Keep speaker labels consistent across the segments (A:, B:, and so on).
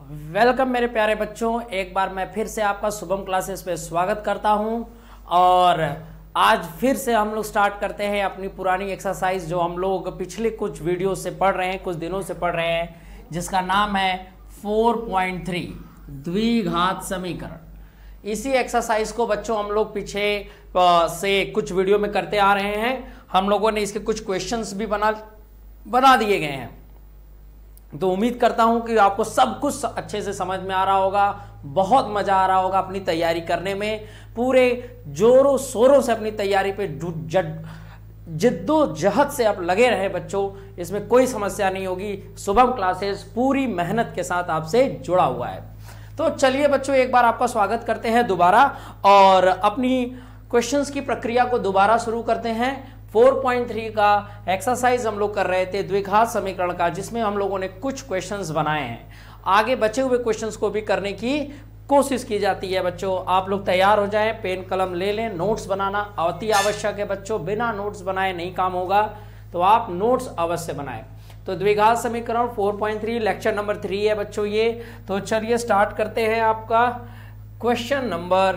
A: Welcome मेरे प्यारे बच्चों, एक बार मैं फिर से आपका शुभम क्लासेस पे स्वागत करता हूं। और आज फिर से हम लोग स्टार्ट करते हैं अपनी पुरानी एक्सरसाइज जो हम लोग पिछले कुछ वीडियो से पढ़ रहे हैं, कुछ दिनों से पढ़ रहे हैं, जिसका नाम है 4.3 द्विघात समीकरण। इसी एक्सरसाइज को बच्चों हम लोग पीछे से कुछ वीडियो में करते आ रहे हैं। हम लोगों ने इसके कुछ क्वेश्चंस भी बना दिए गए हैं, तो उम्मीद करता हूं कि आपको सब कुछ अच्छे से समझ में आ रहा होगा, बहुत मजा आ रहा होगा अपनी तैयारी करने में। पूरे जोरों शोरों से अपनी तैयारी पे जिद्दोजहद से आप लगे रहे बच्चों, इसमें कोई समस्या नहीं होगी। शुभम क्लासेस पूरी मेहनत के साथ आपसे जुड़ा हुआ है। तो चलिए बच्चों, एक बार आपका स्वागत करते हैं दोबारा और अपनी क्वेश्चंस की प्रक्रिया को दोबारा शुरू करते हैं। 4.3 का एक्सरसाइज हम लोग कर रहे थे द्विघात समीकरण का, जिसमें हम लोगों ने कुछ क्वेश्चंस बनाए हैं। आगे बचे हुए क्वेश्चंस को भी करने की कोशिश की जाती है बच्चों। आप लोग तैयार हो जाएं, पेन कलम ले लें। नोट्स बनाना अति आवश्यक है बच्चों, बिना नोट्स बनाए नहीं काम होगा, तो आप नोट्स अवश्य बनाएं। तो द्विघात समीकरण 4.3 लेक्चर नंबर 3 है बच्चों ये। तो चलिए स्टार्ट करते हैं। आपका क्वेश्चन नंबर,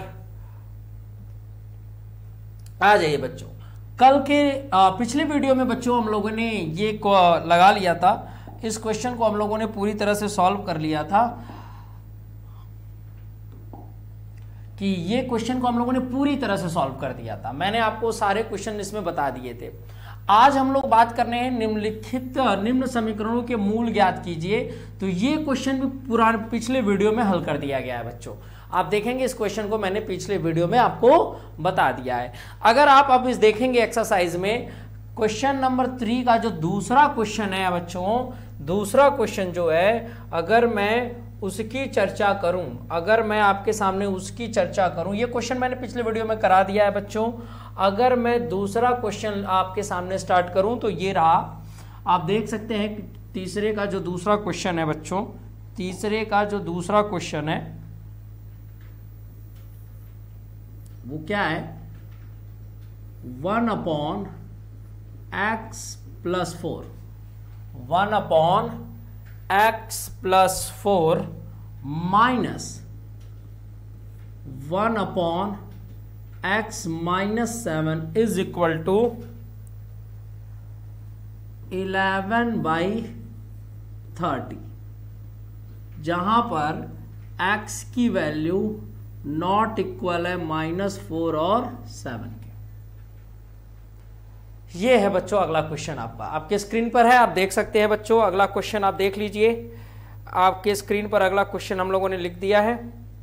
A: आ जाइए बच्चों। कल के पिछले वीडियो में बच्चों हम लोगों ने ये लगा लिया था, इस क्वेश्चन को हम लोगों ने पूरी तरह से सॉल्व कर लिया था कि ये क्वेश्चन को हम लोगों ने पूरी तरह से सॉल्व कर दिया था। मैंने आपको सारे क्वेश्चन इसमें बता दिए थे। आज हम लोग बात करने हैं निम्न समीकरणों के मूल ज्ञात कीजिए। तो ये क्वेश्चन भी पिछले वीडियो में हल कर दिया गया है बच्चों। आप देखेंगे इस क्वेश्चन को मैंने पिछले वीडियो में आपको बता दिया है। अगर आप अब इस देखेंगे एक्सरसाइज में क्वेश्चन नंबर 3 का जो दूसरा क्वेश्चन है बच्चों, दूसरा क्वेश्चन जो है, अगर मैं उसकी चर्चा करूं, अगर मैं आपके सामने उसकी चर्चा करूं, ये क्वेश्चन मैंने पिछले वीडियो में करा दिया है बच्चों। अगर मैं दूसरा क्वेश्चन आपके सामने स्टार्ट करूं तो ये रहा, आप देख सकते हैं तीसरे का जो दूसरा क्वेश्चन है बच्चों, तीसरे का जो दूसरा क्वेश्चन है वो क्या है, 1/x + 4, 1/x + 4 minus 1/x - 7 is equal to 11/30, जहां पर x की वैल्यू नॉट इक्वल है -4 और 7 के। ये है बच्चों अगला क्वेश्चन आपका, आपके स्क्रीन पर है, आप देख सकते हैं बच्चों। अगला क्वेश्चन आप देख लीजिए, आपके स्क्रीन पर अगला क्वेश्चन हम लोगों ने लिख दिया है,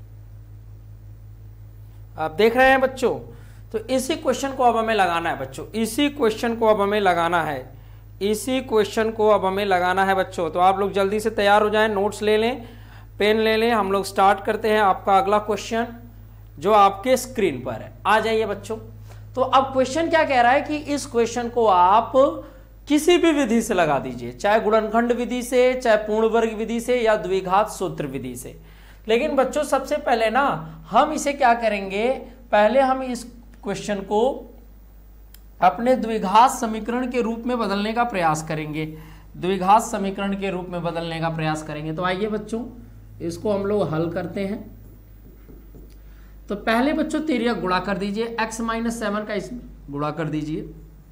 A: आप देख रहे हैं बच्चों। तो इसी क्वेश्चन को अब हमें लगाना है बच्चों, इसी क्वेश्चन को अब हमें लगाना है, इसी क्वेश्चन को अब हमें लगाना है बच्चों। तो आप लोग जल्दी से तैयार हो जाएं, नोट्स ले लें, पेन ले लें। हम लोग स्टार्ट करते हैं आपका अगला क्वेश्चन जो आपके स्क्रीन पर है। आ जाइए बच्चों। तो अब क्वेश्चन क्या कह रहा है कि इस क्वेश्चन को आप किसी भी विधि से लगा दीजिए, चाहे गुणनखंड विधि से, चाहे पूर्ण वर्ग विधि से, या द्विघात सूत्र विधि से। लेकिन बच्चों सबसे पहले ना हम इसे क्या करेंगे, पहले हम इस क्वेश्चन को अपने द्विघात समीकरण के रूप में बदलने का प्रयास करेंगे, द्विघात समीकरण के रूप में बदलने का प्रयास करेंगे। तो आइए बच्चों इसको हम लोग हल करते हैं। तो पहले बच्चों तिर्यक गुणा कर दीजिए, x - 7 का इसमें गुणा कर दीजिए।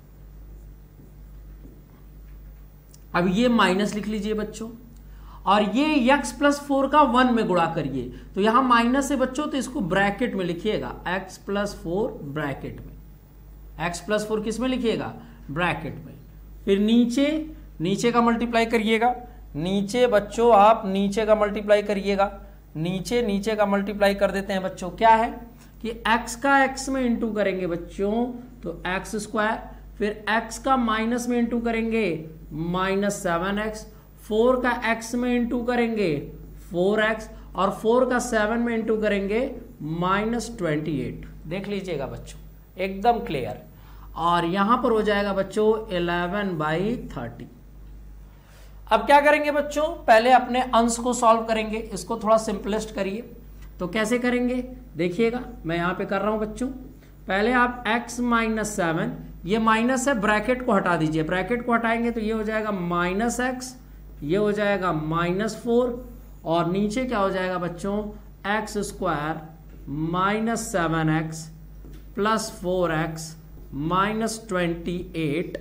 A: अब ये माइनस लिख लीजिए बच्चों, और ये x + 4 का 1 में गुणा करिए। तो यहां माइनस है बच्चों, तो इसको ब्रैकेट में लिखिएगा, x + 4 ब्रैकेट में, x + 4 किस में लिखिएगा, ब्रैकेट में। फिर नीचे का मल्टीप्लाई करिएगा, नीचे बच्चों आप नीचे का मल्टीप्लाई करिएगा, नीचे का मल्टीप्लाई कर देते हैं बच्चों। क्या है कि x का x में इंटू करेंगे बच्चों तो x², फिर x का माइनस में इंटू करेंगे -7x, 4 का x में इंटू करेंगे 4x, और 4 का 7 में इंटू करेंगे -28। देख लीजिएगा बच्चों एकदम क्लियर। और यहां पर हो जाएगा बच्चों 11/30। अब क्या करेंगे बच्चों, पहले अपने अंश को सॉल्व करेंगे, इसको थोड़ा सिंपलेस्ट करिए। तो कैसे करेंगे देखिएगा, मैं यहां पे कर रहा हूं बच्चों। पहले आप x - 7, ये माइनस है, ब्रैकेट को हटा दीजिए, ब्रैकेट को हटाएंगे तो ये हो जाएगा -x, ये हो जाएगा -4, और नीचे क्या हो जाएगा बच्चों, x square minus 7x plus 4x minus 28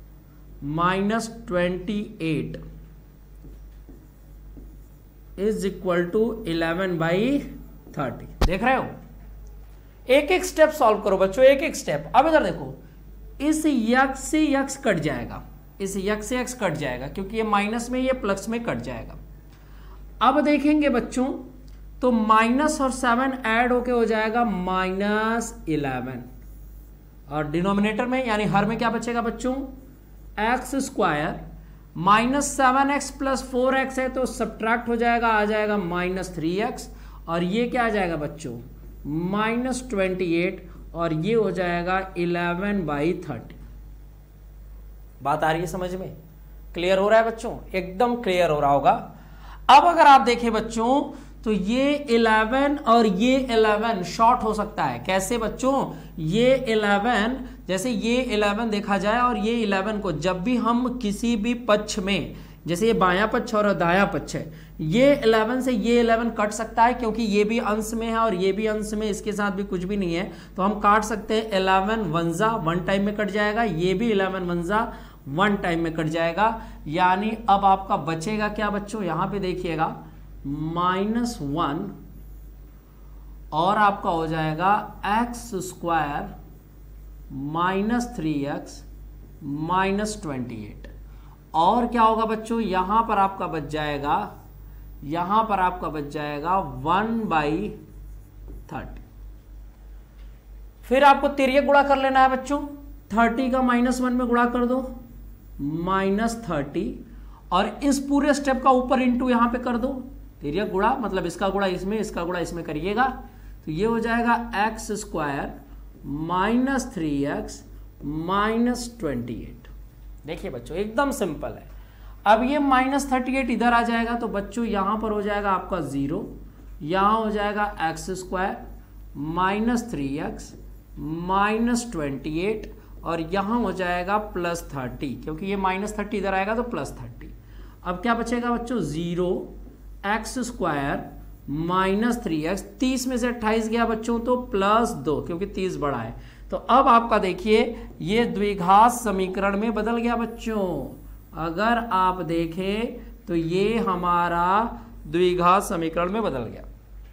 A: is equal to 11/30। देख रहे हो, एक एक स्टेप सॉल्व करो बच्चों, एक एक स्टेप। अब इधर देखो, इस यक्स से यक्स कट जाएगा, इस यक्स से यक्स कट जाएगा, क्योंकि ये माइनस में ये प्लस में कट जाएगा। अब देखेंगे बच्चों, तो माइनस और 7 ऐड होके हो जाएगा -11, और डिनोमिनेटर में यानी हर में क्या बचेगा बच्चों, x square minus 7x plus 4x है तो सब्ट्रैक्ट हो जाएगा, आ जाएगा -3x, और ये क्या आ जाएगा बच्चों -28, और ये हो जाएगा 11/30। बात आ रही है समझ में, क्लियर हो रहा है बच्चों, एकदम क्लियर हो रहा होगा। अब अगर आप देखें बच्चों, तो ये 11 और ये 11 शॉर्ट हो सकता है। कैसे बच्चों, ये 11 जैसे ये 11 देखा जाए और ये 11 को जब भी हम किसी भी पक्ष में, जैसे ये बायां पक्ष और दायां पक्ष है, ये 11 से ये 11 कट सकता है, क्योंकि ये भी अंश में है और ये भी अंश में, इसके साथ भी कुछ भी नहीं है, तो हम काट सकते हैं। 11 1 1 टाइम में कट जाएगा, ये भी 11 1 1 टाइम में कट जाएगा। यानी अब आपका बचेगा क्या बच्चों, यहां पे देखिएगा -1, और आपका हो जाएगा एक्स स्क्वायर -3x -28, और क्या होगा बच्चों, यहां पर आपका बच जाएगा, यहां पर आपका बच जाएगा 1/30। फिर आपको तिर्यक गुणा कर लेना है बच्चों, 30 का -1 में गुणा कर दो, -30, और इस पूरे स्टेप का ऊपर इंटू यहां पे कर दो। तिर्यक गुणा मतलब इसका गुणा इसमें, इसका गुणा इसमें करिएगा, तो ये हो जाएगा एक्स स्क्वायर -3x -28। देखिए बच्चों एकदम सिंपल है। अब ये -38 इधर आ जाएगा, तो बच्चों यहां पर हो जाएगा आपका 0, यहां हो जाएगा एक्स स्क्वायर -3x -28, और यहां हो जाएगा +30, क्योंकि ये -30 इधर आएगा तो +30। अब क्या बचेगा बच्चों, 0 एक्स स्क्वायर -3x, 30 में से 28 गया बच्चों तो +2, क्योंकि 30 बड़ा है। तो अब आपका देखिए ये द्विघात समीकरण में बदल गया बच्चों। अगर आप देखें तो ये हमारा द्विघात समीकरण में बदल गया।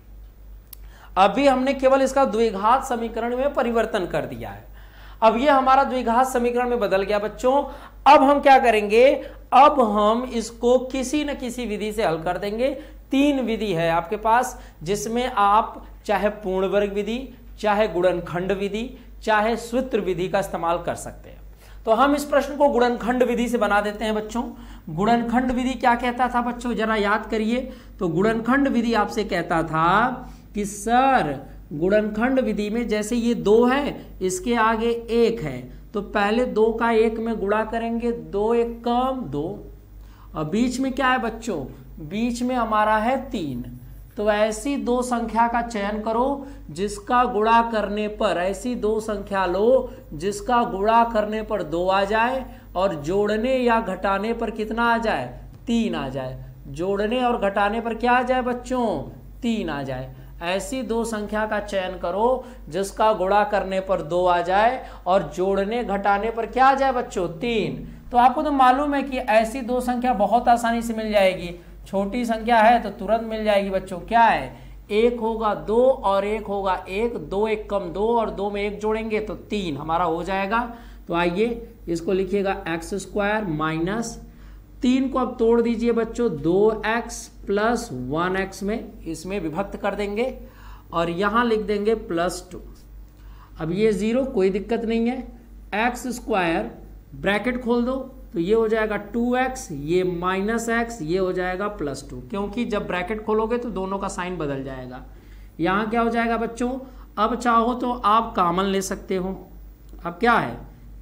A: अभी हमने केवल इसका द्विघात समीकरण में परिवर्तन कर दिया है। अब ये हमारा द्विघात समीकरण में बदल गया बच्चों। अब हम क्या करेंगे, अब हम इसको किसी न किसी विधि से हल कर देंगे। 3 विधि है आपके पास, जिसमें आप चाहे पूर्ण वर्ग विधि, चाहे गुणनखंड विधि, चाहे सूत्र विधि का इस्तेमाल कर सकते हैं। तो हम इस प्रश्न को गुणनखंड विधि से बना देते हैं बच्चों। गुणनखंड विधि क्या कहता था बच्चों, जरा याद करिए। तो गुणनखंड विधि आपसे कहता था कि सर गुणनखंड विधि में जैसे ये 2 है, इसके आगे 1 है, तो पहले 2 का 1 में गुणा करेंगे, 2 1 कम 2, और बीच में क्या है बच्चों, बीच में हमारा है 3। तो ऐसी 2 संख्या का चयन करो जिसका गुणा करने पर, ऐसी 2 संख्या लो जिसका गुणा करने पर 2 आ जाए और जोड़ने या घटाने पर कितना आ जाए, 3 आ जाए। जोड़ने और घटाने पर क्या आ जाए बच्चों, 3 आ जाए। ऐसी 2 संख्या का चयन करो जिसका गुणा करने पर 2 आ जाए और जोड़ने घटाने पर क्या आ जाए बच्चों, 3। तो आपको तो मालूम है कि ऐसी 2 संख्या बहुत आसानी से मिल जाएगी। छोटी संख्या है तो तुरंत मिल जाएगी बच्चों। क्या है, 1 होगा 2 और 1 होगा 1, 2 1 कम 2 और 2 में 1 जोड़ेंगे तो 3 हमारा हो जाएगा। तो आइए इसको लिखिएगा एक्स स्क्वायर माइनस 3 को अब तोड़ दीजिए बच्चों, 2x प्लस 1x में, इसमें विभक्त कर देंगे और यहां लिख देंगे +2। अब ये 0 कोई दिक्कत नहीं है, एक्स स्क्वायर ब्रैकेट खोल दो तो ये हो जाएगा 2x, ये -x, ये हो जाएगा +2, क्योंकि जब ब्रैकेट खोलोगे तो दोनों का साइन बदल जाएगा। यहां क्या हो जाएगा बच्चों, अब चाहो तो आप कॉमन ले सकते हो। अब क्या है,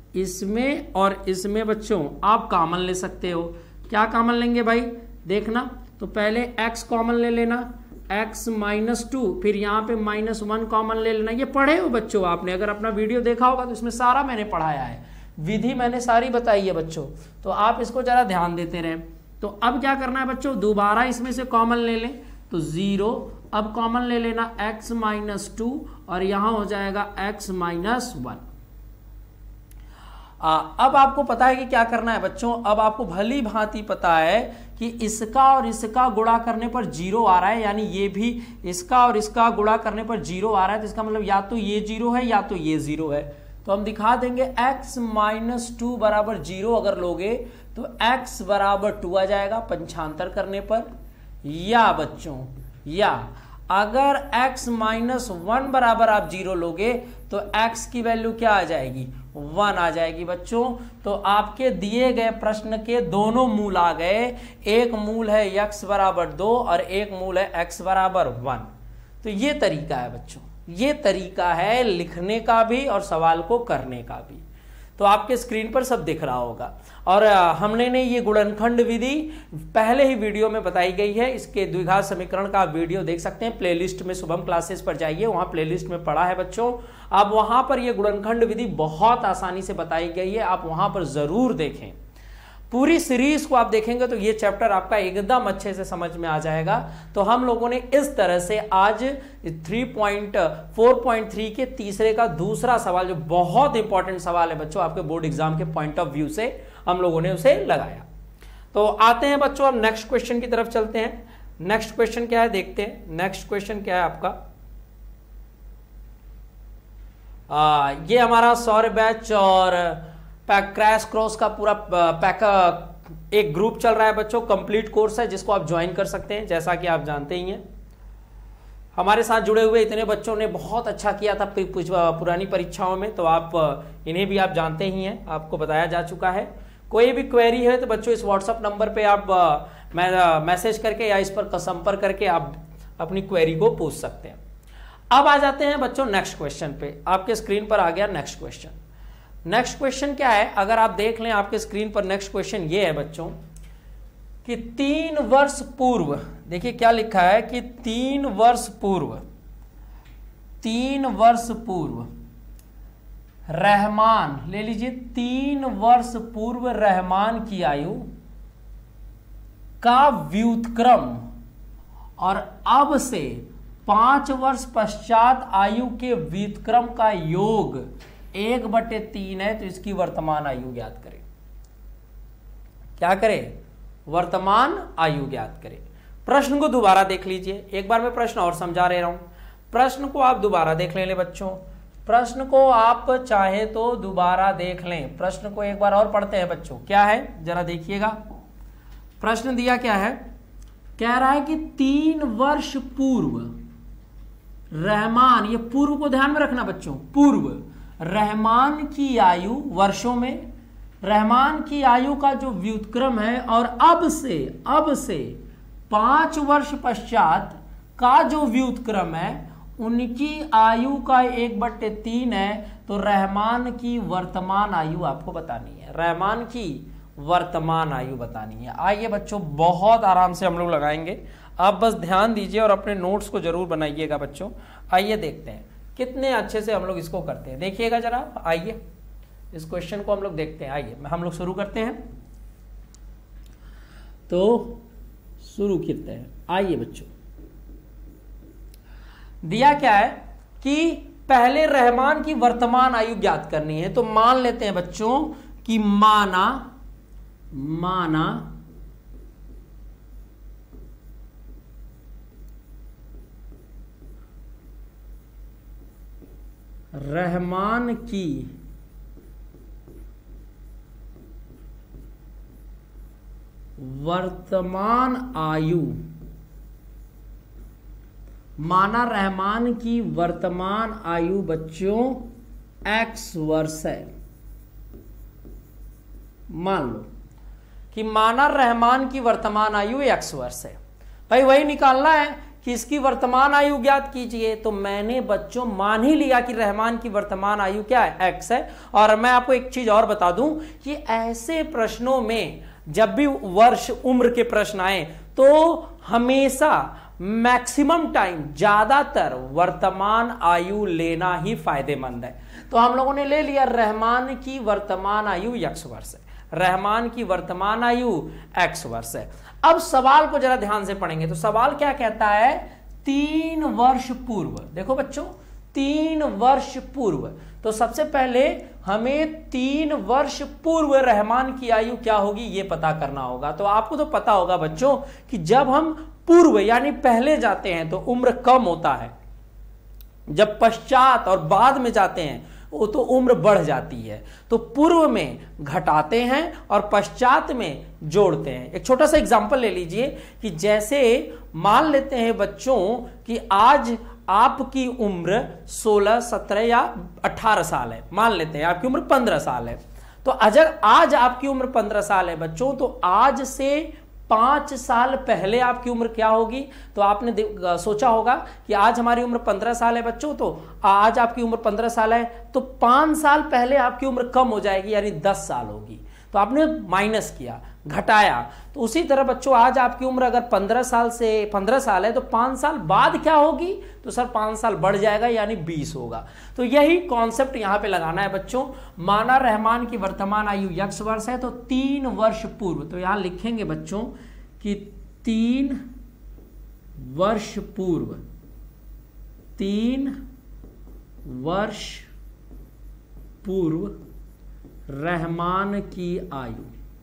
A: इसमें और इसमें बच्चों आप कॉमन ले सकते हो। क्या कॉमन लेंगे भाई, देखना, तो पहले x कॉमन ले लेना, x -2, फिर यहाँ पे -1 कॉमन ले लेना। ये पढ़े हो बच्चों आपने, अगर अपना वीडियो देखा होगा तो इसमें सारा मैंने पढ़ाया है, विधि मैंने सारी बताई है बच्चों, तो आप इसको जरा ध्यान देते रहें। तो अब क्या करना है बच्चों, दोबारा इसमें से कॉमन ले लें तो 0, अब कॉमन ले लेना x माइनस 2 और यहां हो जाएगा x माइनस 1। अब आपको पता है कि क्या करना है बच्चों, अब आपको भली भांति पता है कि इसका और इसका गुणा करने पर 0 आ रहा है, यानी ये भी इसका और इसका गुणा करने पर 0 आ रहा है, तो इसका मतलब या तो ये 0 है या तो ये 0 है। तो हम दिखा देंगे x माइनस 2 बराबर 0 अगर लोगे तो x बराबर 2 आ जाएगा पंचांतर करने पर, या बच्चों या अगर x माइनस 1 बराबर आप 0 लोगे तो x की वैल्यू क्या आ जाएगी, 1 आ जाएगी बच्चों। तो आपके दिए गए प्रश्न के दोनों मूल आ गए, एक मूल है x बराबर 2 और एक मूल है x बराबर 1। तो ये तरीका है बच्चों, ये तरीका है लिखने का भी और सवाल को करने का भी। तो आपके स्क्रीन पर सब दिख रहा होगा। और हमने ये गुणनखंड विधि पहले ही वीडियो में बताई गई है, इसके द्विघात समीकरण का आप वीडियो देख सकते हैं प्लेलिस्ट में, शुभम क्लासेस पर जाइए, वहां प्लेलिस्ट में पड़ा है बच्चों। अब वहां पर ये गुणनखंड विधि बहुत आसानी से बताई गई है, आप वहां पर जरूर देखें। पूरी सीरीज को आप देखेंगे तो ये चैप्टर आपका एकदम अच्छे से समझ में आ जाएगा। तो हम लोगों ने इस तरह से आज 3.4.3 के तीसरे का दूसरा सवाल, जो बहुत इंपॉर्टेंट सवाल है बच्चों आपके बोर्ड एग्जाम के पॉइंट ऑफ व्यू से, हम लोगों ने उसे लगाया। तो आते हैं बच्चों अब नेक्स्ट क्वेश्चन की तरफ चलते हैं। नेक्स्ट क्वेश्चन क्या है देखते हैं। नेक्स्ट क्वेश्चन क्या है आपका, ये हमारा सौर्य बैच और क्रैश क्रॉस का पूरा एक ग्रुप चल रहा है बच्चों, कंप्लीट कोर्स है जिसको आप ज्वाइन कर सकते हैं। जैसा कि आप जानते ही हैं हमारे साथ जुड़े हुए इतने बच्चों ने बहुत अच्छा किया था पुरानी परीक्षाओं में, तो आप इन्हें भी आप जानते ही हैं, आपको बताया जा चुका है। कोई भी क्वेरी है तो बच्चों इस व्हाट्सएप नंबर पे आप मैसेज करके या इस पर संपर्क करके आप अपनी क्वेरी को पूछ सकते हैं। अब आ जाते हैं बच्चों नेक्स्ट क्वेश्चन पे। आपके स्क्रीन पर आ गया नेक्स्ट क्वेश्चन। नेक्स्ट क्वेश्चन क्या है, अगर आप देख लें आपके स्क्रीन पर नेक्स्ट क्वेश्चन ये है बच्चों कि 3 वर्ष पूर्व, देखिए क्या लिखा है कि 3 वर्ष पूर्व रहमान, ले लीजिए 3 वर्ष पूर्व रहमान की आयु का व्युत्क्रम और अब से 5 वर्ष पश्चात आयु के व्युत्क्रम का योग 1/3 है, तो इसकी वर्तमान आयु ज्ञात करें। क्या करें, वर्तमान आयु ज्ञात करें। प्रश्न को दोबारा देख लीजिए, एक बार मैं प्रश्न और समझा रहा हूं, प्रश्न को आप दोबारा देख लें बच्चों, प्रश्न को आप चाहे तो दोबारा देख लें। प्रश्न को एक बार और पढ़ते हैं बच्चों, क्या है जरा देखिएगा। प्रश्न दिया क्या है, कह रहा है कि 3 वर्ष पूर्व रहमान, ये पूर्व को ध्यान में रखना बच्चों, पूर्व रहमान की आयु वर्षों में, रहमान की आयु का जो व्युत्क्रम है और अब से 5 वर्ष पश्चात का जो व्युत्क्रम है उनकी आयु का 1/3 है, तो रहमान की वर्तमान आयु आपको बतानी है, रहमान की वर्तमान आयु बतानी है। आइए बच्चों बहुत आराम से हम लोग लगाएंगे, आप बस ध्यान दीजिए और अपने नोट्स को जरूर बनाइएगा बच्चों। आइए देखते हैं कितने अच्छे से हम लोग इसको करते हैं, देखिएगा जरा। आइए इस क्वेश्चन को हम लोग देखते हैं, आइए हम लोग शुरू करते हैं। तो शुरू करते हैं, आइए बच्चों। दिया क्या है कि पहले रहमान की वर्तमान आयु ज्ञात करनी है, तो मान लेते हैं बच्चों कि माना रहमान की वर्तमान आयु, माना रहमान की वर्तमान आयु बच्चों x वर्ष है। मान लो कि माना रहमान की वर्तमान आयु x वर्ष है, भाई वही निकालना है कि इसकी वर्तमान आयु ज्ञात कीजिए। तो मैंने बच्चों मान ही लिया कि रहमान की वर्तमान आयु क्या है, x है। और मैं आपको एक चीज और बता दूं कि ऐसे प्रश्नों में जब भी वर्ष उम्र के प्रश्न आए तो हमेशा मैक्सिमम टाइम, ज्यादातर वर्तमान आयु लेना ही फायदेमंद है। तो हम लोगों ने ले लिया रहमान की वर्तमान आयु x वर्ष है। रहमान की वर्तमान आयु x वर्ष है। अब सवाल को जरा ध्यान से पढ़ेंगे तो सवाल क्या कहता है, 3 वर्ष पूर्व। देखो बच्चों 3 वर्ष पूर्व, तो सबसे पहले हमें 3 वर्ष पूर्व रहमान की आयु क्या होगी ये पता करना होगा। तो आपको तो पता होगा बच्चों कि जब हम पूर्व यानी पहले जाते हैं तो उम्र कम होता है, जब पश्चात और बाद में जाते हैं वो तो उम्र बढ़ जाती है। तो पूर्व में घटाते हैं और पश्चात में जोड़ते हैं। एक छोटा सा एग्जांपल ले लीजिए कि जैसे मान लेते हैं बच्चों कि आज आपकी उम्र 16, 17 या 18 साल है, मान लेते हैं आपकी उम्र 15 साल है। तो अगर आज आपकी उम्र 15 साल है बच्चों, तो आज से 5 साल पहले आपकी उम्र क्या होगी। तो आपने सोचा होगा कि आज हमारी उम्र 15 साल है बच्चों, तो आज आपकी उम्र 15 साल है तो 5 साल पहले आपकी उम्र कम हो जाएगी यानी 10 साल होगी। तो आपने माइनस किया, घटाया। तो उसी तरह बच्चों आज आपकी उम्र अगर 15 साल है तो 5 साल बाद क्या होगी, तो सर 5 साल बढ़ जाएगा यानी 20 होगा। तो यही कॉन्सेप्ट यहां पे लगाना है बच्चों। माना रहमान की वर्तमान आयु x वर्ष है तो 3 वर्ष पूर्व, तो यहां लिखेंगे बच्चों कि 3 वर्ष पूर्व, 3 वर्ष पूर्व रहमान की आयु,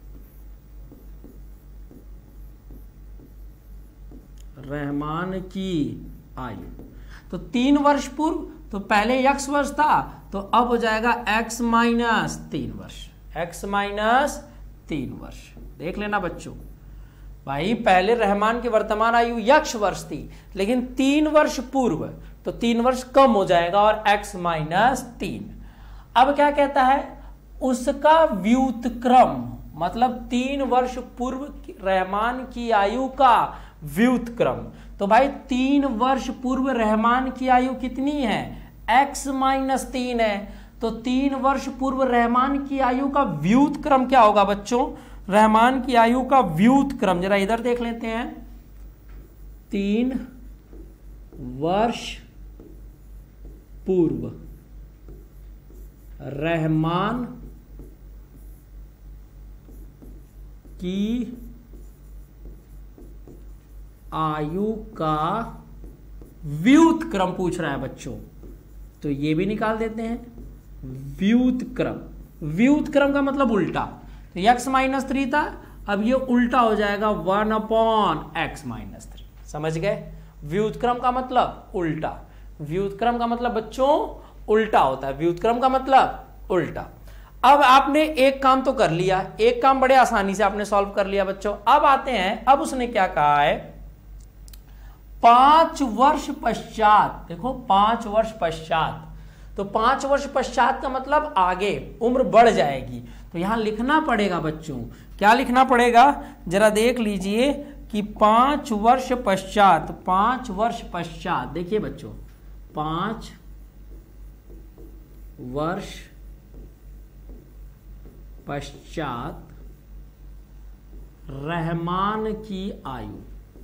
A: रहमान की आयु। तो 3 वर्ष पूर्व, तो पहले x वर्ष था तो अब हो जाएगा x माइनस 3 वर्ष, x माइनस 3 वर्ष। देख लेना बच्चों भाई, पहले रहमान की वर्तमान आयु x वर्ष थी लेकिन 3 वर्ष पूर्व तो 3 वर्ष कम हो जाएगा और x माइनस 3। अब क्या कहता है, उसका व्युत्क्रम, मतलब 3 वर्ष पूर्व रहमान की आयु का व्युत्क्रम। तो भाई 3 वर्ष पूर्व रहमान की आयु कितनी है, x माइनस 3 है। तो 3 वर्ष पूर्व रहमान की आयु का व्युत्क्रम क्या होगा बच्चों, रहमान की आयु का व्युत्क्रम जरा इधर देख लेते हैं। 3 वर्ष पूर्व रहमान की आयु का व्युत्क्रम पूछ रहा है बच्चों, तो ये भी निकाल देते हैं। व्युत्क्रम, व्युत्क्रम का मतलब उल्टा, तो x माइनस 3 था, अब ये उल्टा हो जाएगा 1/x माइनस 3। समझ गए, व्युत्क्रम का मतलब उल्टा, व्युत्क्रम का मतलब बच्चों उल्टा होता है, व्युत्क्रम का मतलब उल्टा। अब आपने एक काम तो कर लिया, एक काम बड़े आसानी से आपने सॉल्व कर लिया बच्चों। अब आते हैं, अब उसने क्या कहा है, 5 वर्ष पश्चात। देखो 5 वर्ष पश्चात, तो 5 वर्ष पश्चात का मतलब आगे उम्र बढ़ जाएगी। तो यहां लिखना पड़ेगा बच्चों, क्या लिखना पड़ेगा जरा देख लीजिए कि 5 वर्ष पश्चात, 5 वर्ष पश्चात, देखिए बच्चों 5 वर्ष पश्चात रहमान की आयु,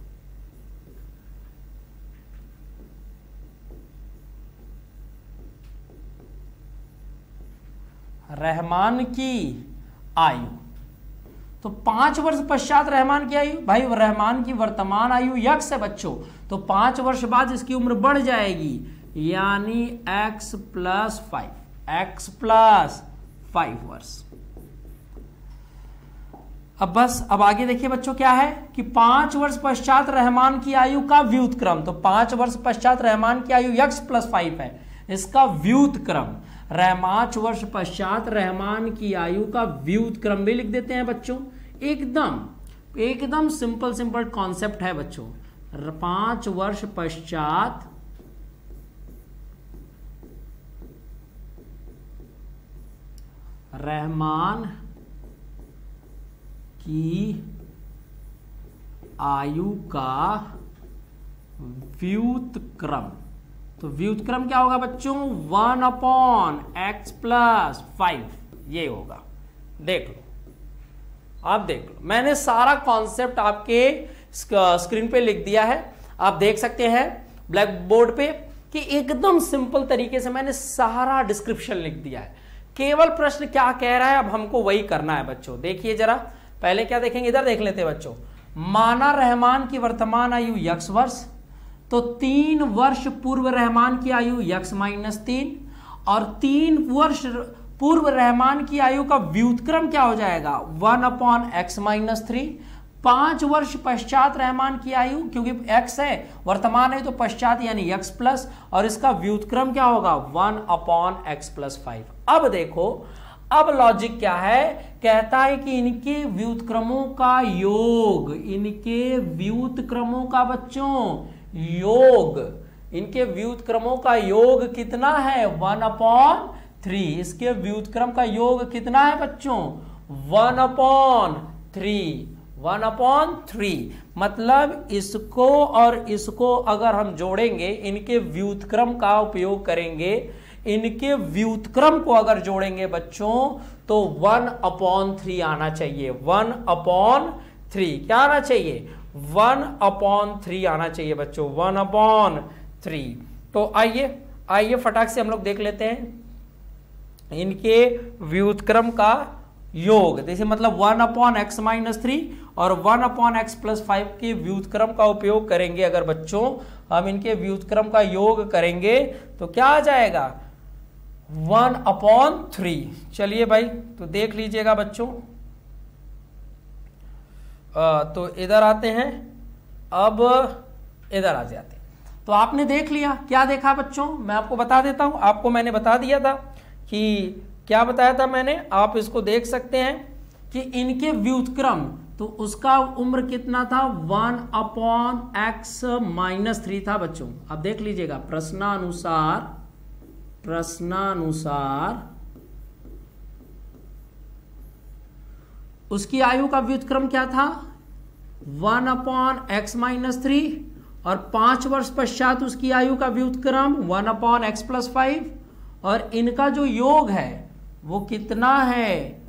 A: रहमान की आयु। तो 5 वर्ष पश्चात रहमान की आयु, भाई रहमान की वर्तमान आयु x है बच्चों, तो 5 वर्ष बाद इसकी उम्र बढ़ जाएगी यानी x प्लस 5, x प्लस 5 वर्ष। अब बस अब आगे देखिए बच्चों क्या है कि 5 वर्ष पश्चात रहमान की आयु का व्युत्क्रम, तो 5 वर्ष पश्चात रहमान की आयु x प्लस 5 है, इसका व्युत्क्रम 5 वर्ष पश्चात रहमान की आयु का व्युत्क्रम भी लिख देते हैं बच्चों। एकदम सिंपल कॉन्सेप्ट है बच्चों। 5 वर्ष पश्चात रहमान की आयु का व्युत्क्रम, तो व्युत्क्रम क्या होगा बच्चों 1/x प्लस 5, ये होगा। देख लो, आप देख लो, मैंने सारा कॉन्सेप्ट आपके स्क्रीन पे लिख दिया है, आप देख सकते हैं ब्लैक बोर्ड पे कि एकदम सिंपल तरीके से मैंने सारा डिस्क्रिप्शन लिख दिया है केवल प्रश्न क्या कह रहा है, अब हमको वही करना है बच्चों। देखिए जरा, पहले क्या देखेंगे, इधर देख लेते हैं बच्चों। माना रहमान की वर्तमान आयु यक्स वर्ष, तो 3 वर्ष पूर्व रहमान की आयु यक्स माइनस 3, और 3 वर्ष पूर्व रहमान की आयु का व्युत्क्रम क्या हो जाएगा, 1/x माइनस 3। 5 वर्ष पश्चात रहमान की आयु, क्योंकि x है वर्तमान है तो पश्चात यानी x प्लस, और इसका व्युत्क्रम क्या होगा, 1/x प्लस 5। अब देखो, अब लॉजिक क्या है, कहता है कि इनके व्युत्क्रमों का योग, इनके व्युत्क्रमों का बच्चों योग, इनके व्युत्क्रमों का योग कितना है, 1/3। इसके व्युत्क्रम का योग कितना है बच्चों, 1/3। 1/3 मतलब इसको और इसको अगर हम जोड़ेंगे, इनके व्युत्क्रम का उपयोग करेंगे, इनके व्युत्क्रम को अगर जोड़ेंगे बच्चों तो 1/3 आना चाहिए। 1/3 क्या आना चाहिए, 1/3 आना चाहिए बच्चों, 1/3। तो आइए फटाक से हम लोग देख लेते हैं इनके व्युत्क्रम का योग। जैसे मतलब 1/x माइनस 3 और 1/x प्लस 5 के व्युत्क्रम का उपयोग करेंगे अगर बच्चों हम इनके व्युत्क्रम का योग करेंगे तो क्या आ जाएगा, 1/3। चलिए भाई, तो देख लीजिएगा बच्चों। तो इधर आते हैं, अब इधर आ जाते हैं। तो आपने देख लिया, क्या देखा बच्चों, मैं आपको बता देता हूं। आपको मैंने बता दिया था कि क्या बताया था मैंने, आप इसको देख सकते हैं कि इनके व्युत्क्रम, तो उसका उम्र कितना था, 1/x माइनस 3 था बच्चों। अब देख लीजिएगा, प्रश्नानुसार उसकी आयु का व्युत्क्रम क्या था, 1/x माइनस 3, और 5 वर्ष पश्चात उसकी आयु का व्युत्क्रम 1/x प्लस 5, और इनका जो योग है वो कितना है,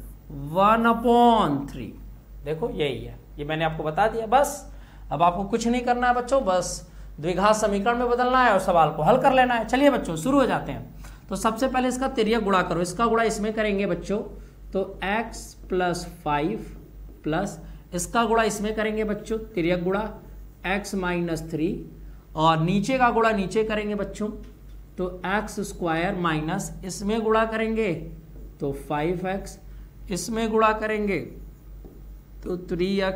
A: 1/3। देखो यही है, ये मैंने आपको बता दिया। बस अब आपको कुछ नहीं करना है बच्चों, बस द्विघात समीकरण में बदलना है और सवाल को हल कर लेना है। चलिए बच्चों शुरू हो जाते हैं। तो सबसे पहले इसका तिर्यक गुणा करो, इसका गुणा इसमें करेंगे बच्चों, तो x प्लस 5 प्लस इसका गुणा इसमें करेंगे बच्चों, तिर्यक गुणा x माइनस 3, और नीचे का गुणा नीचे करेंगे बच्चों, तो x स्क्वायर माइनस इसमें गुणा करेंगे तो 5x, इसमें गुणा करेंगे तो 3x,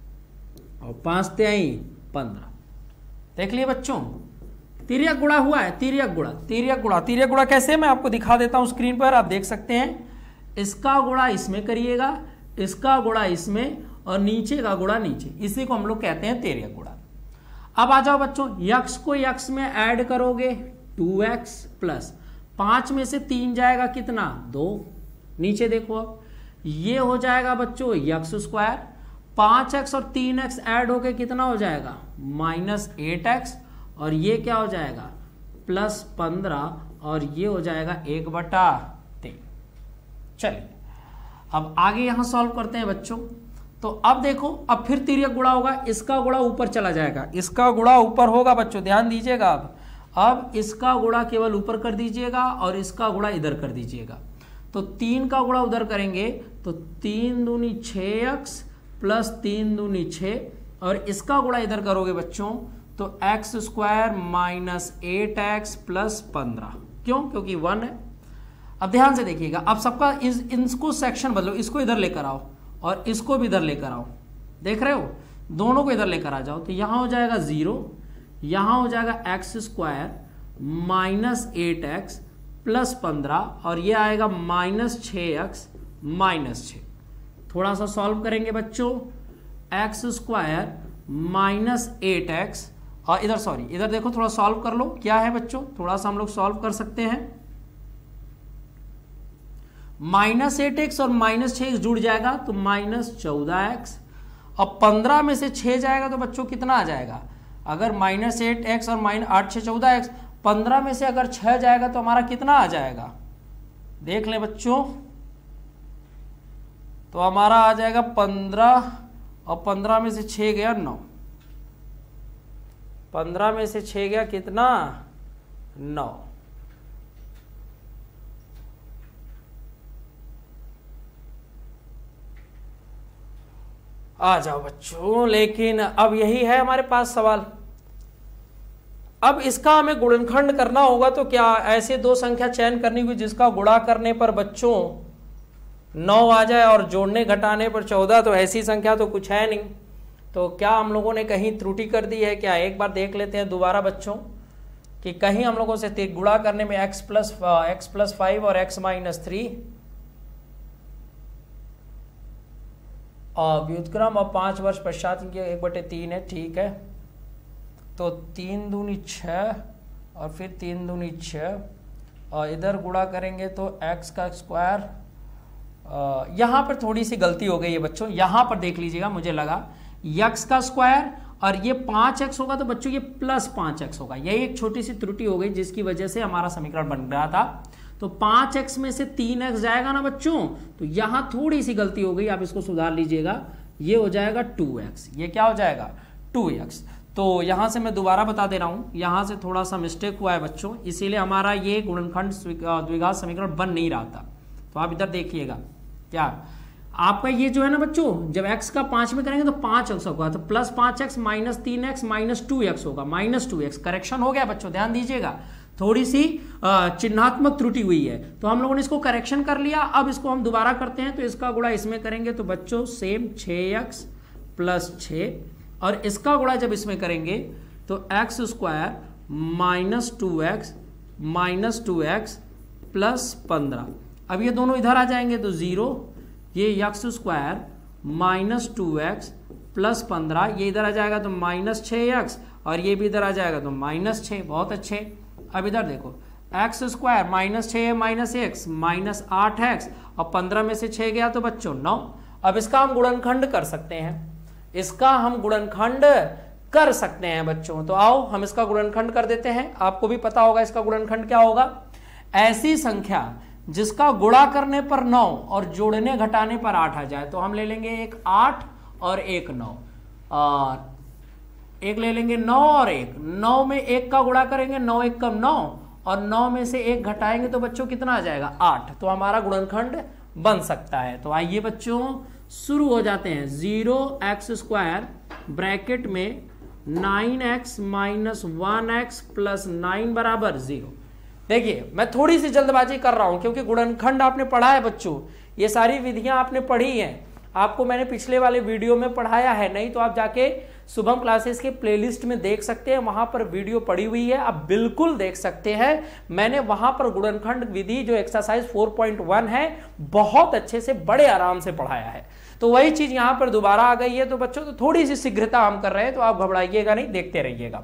A: और 5 3 15। देख लिए बच्चों, तिर्यक गुणा हुआ है, तिर्यक गुणा कैसे, मैं आपको दिखा देता हूं स्क्रीन पर, आप देख सकते हैं। इसका गुणा इसमें करिएगा, इसका गुणा इसमें, और नीचे का गुणा नीचे, इसी को हम लोग कहते हैं तिर्यक गुणा। अब आ जाओ बच्चों, यक्स को यक्स में ऐड करोगे 2x प्लस 5 में से 3 जाएगा कितना, 2। नीचे देखो, अब ये हो जाएगा बच्चों यक्स स्क्वायर, 5x और 3x ऐड होके कितना हो जाएगा, -8x, और ये क्या हो जाएगा प्लस 15, और ये हो जाएगा 1/3। चलिए अब आगे यहां सॉल्व करते हैं बच्चों। तो अब देखो, अब फिर तिर्यक गुणा होगा, इसका गुणा ऊपर चला जाएगा, इसका गुणा ऊपर होगा बच्चों, ध्यान दीजिएगा। अब इसका गुणा केवल ऊपर कर दीजिएगा और इसका गुणा इधर कर दीजिएगा। तो 3 का गुणा उधर करेंगे तो 3 दूनी 6x प्लस 3 दूनी 6, और इसका गुणा इधर करोगे बच्चों तो x square minus 8x plus 15। क्यों, क्योंकि 1 है। अब ध्यान से देखिएगा, अब सबका इनको सेक्शन बदलो, इसको इधर लेकर आओ और इसको भी इधर लेकर आओ, देख रहे हो, दोनों को इधर लेकर आ जाओ। तो यहां हो जाएगा 0, यहां हो जाएगा x square minus 8x plus 15, और ये आएगा -6x माइनस 6। थोड़ा सा सॉल्व करेंगे बच्चों, x स्क्वायर माइनस 8x, और इधर सॉरी, इधर देखो थोड़ा सॉल्व कर लो, क्या है बच्चों, थोड़ा सा हम लोग सॉल्व कर सकते हैं। -8x और -6x जुड़ जाएगा तो -14x, और 15 में से 6 जाएगा तो बच्चों कितना आ जाएगा, अगर -8x और -8 6 14x, 15 में से अगर 6 जाएगा तो हमारा कितना आ जाएगा, देख लें बच्चों, तो हमारा आ जाएगा 15, और 15 में से 6 गया 9, 15 में से 6 गया कितना, 9। आ जाओ बच्चों, लेकिन अब यही है हमारे पास सवाल। अब इसका हमें गुणनखंड करना होगा, तो क्या ऐसे दो संख्या चयन करनी हुई जिसका गुणा करने पर बच्चों 9 आ जाए और जोड़ने घटाने पर 14, तो ऐसी संख्या तो कुछ है नहीं। तो क्या हम लोगों ने कहीं त्रुटि कर दी है क्या? एक बार देख लेते हैं दोबारा बच्चों कि कहीं हम लोगों से गुणा करने में x प्लस 5 और x माइनस 3 और व्युत्क्रम और 5 वर्ष पश्चात इनके 1/3 है, ठीक है। तो 3 दूनी 6 और फिर 3 दूनी 6 और इधर गुणा करेंगे तो x का स्क्वायर। यहाँ पर थोड़ी सी गलती हो गई है बच्चों, यहाँ पर देख लीजिएगा, मुझे लगा x का स्क्वायर और ये 5x होगा तो बच्चों ये प्लस 5x होगा। यही एक छोटी सी त्रुटि हो गई जिसकी वजह से हमारा समीकरण बन रहा था। तो 5x में से 3x जाएगा ना बच्चों, तो यहां थोड़ी सी गलती हो गई, आप इसको सुधार लीजिएगा। ये हो जाएगा 2x, ये क्या हो जाएगा 2x। तो यहां से मैं दोबारा बता दे रहा हूं, यहां से थोड़ा सा मिस्टेक हुआ है बच्चों, इसीलिए हमारा ये गुणनखंड द्विघात समीकरण बन नहीं रहा था। तो आप इधर देखिएगा, क्या आपका ये जो है ना बच्चों, जब x का 5 में करेंगे तो 5x होगा, तो plus 5x minus 3x minus 2x होगा, माइनस 2x। करेक्शन हो गया बच्चों, ध्यान दीजिएगा, थोड़ी सी चिन्हात्मक त्रुटि हुई है, तो हम लोगों ने इसको करेक्शन कर लिया। अब इसको हम दोबारा करते हैं, तो इसका गुणा इसमें करेंगे तो बच्चों सेम 6x प्लस 6, और इसका गुणा जब इसमें करेंगे तो x square minus 2x minus 2x plus 15। अब ये दोनों इधर आ जाएंगे तो 0, ये x square minus 2x plus 15, ये इधर आ जाएगा तो माइनस 6x और ये भी इधर आ जाएगा तो माइनस 6। बहुत अच्छे। अब इधर देखो, x square minus 6 minus x minus 8x और 15 में से 6 गया तो बच्चों 9। अब इसका हम गुणनखंड कर सकते हैं, इसका हम गुणनखंड कर सकते हैं बच्चों। तो आओ हम इसका गुणनखंड कर देते हैं। आपको भी पता होगा इसका गुणनखंड क्या होगा। ऐसी संख्या जिसका गुणा करने पर 9 और जोड़ने घटाने पर 8 आ जाए, तो हम ले लेंगे एक 8 और एक 9, और एक ले लेंगे 9 और 1। 9 में 1 का गुणा करेंगे, 9 1 कम 9, और 9 में से 1 घटाएंगे तो बच्चों कितना आ जाएगा 8। तो हमारा गुणनखंड बन सकता है। तो आइए बच्चों शुरू हो जाते हैं। 0x स्क्वायर ब्रैकेट में 9x माइनस 1x प्लस 9 बराबर 0। देखिए मैं थोड़ी सी जल्दबाजी कर रहा हूं क्योंकि गुणनखंड आपने पढ़ा है बच्चों, ये सारी विधियां आपने पढ़ी हैं, आपको मैंने पिछले वाले वीडियो में पढ़ाया है। नहीं तो आप जाके शुभम क्लासेस के प्लेलिस्ट में देख सकते हैं, वहां पर वीडियो पड़ी हुई है, आप बिल्कुल देख सकते हैं। मैंने वहां पर गुणनखंड विधि जो एक्सरसाइज 4.1 है बहुत अच्छे से बड़े आराम से पढ़ाया है। तो वही चीज यहां पर दोबारा आ गई है। तो बच्चों तो थोड़ी सी शीघ्रता हम कर रहे हैं, तो आप घबराइएगा नहीं, देखते रहिएगा।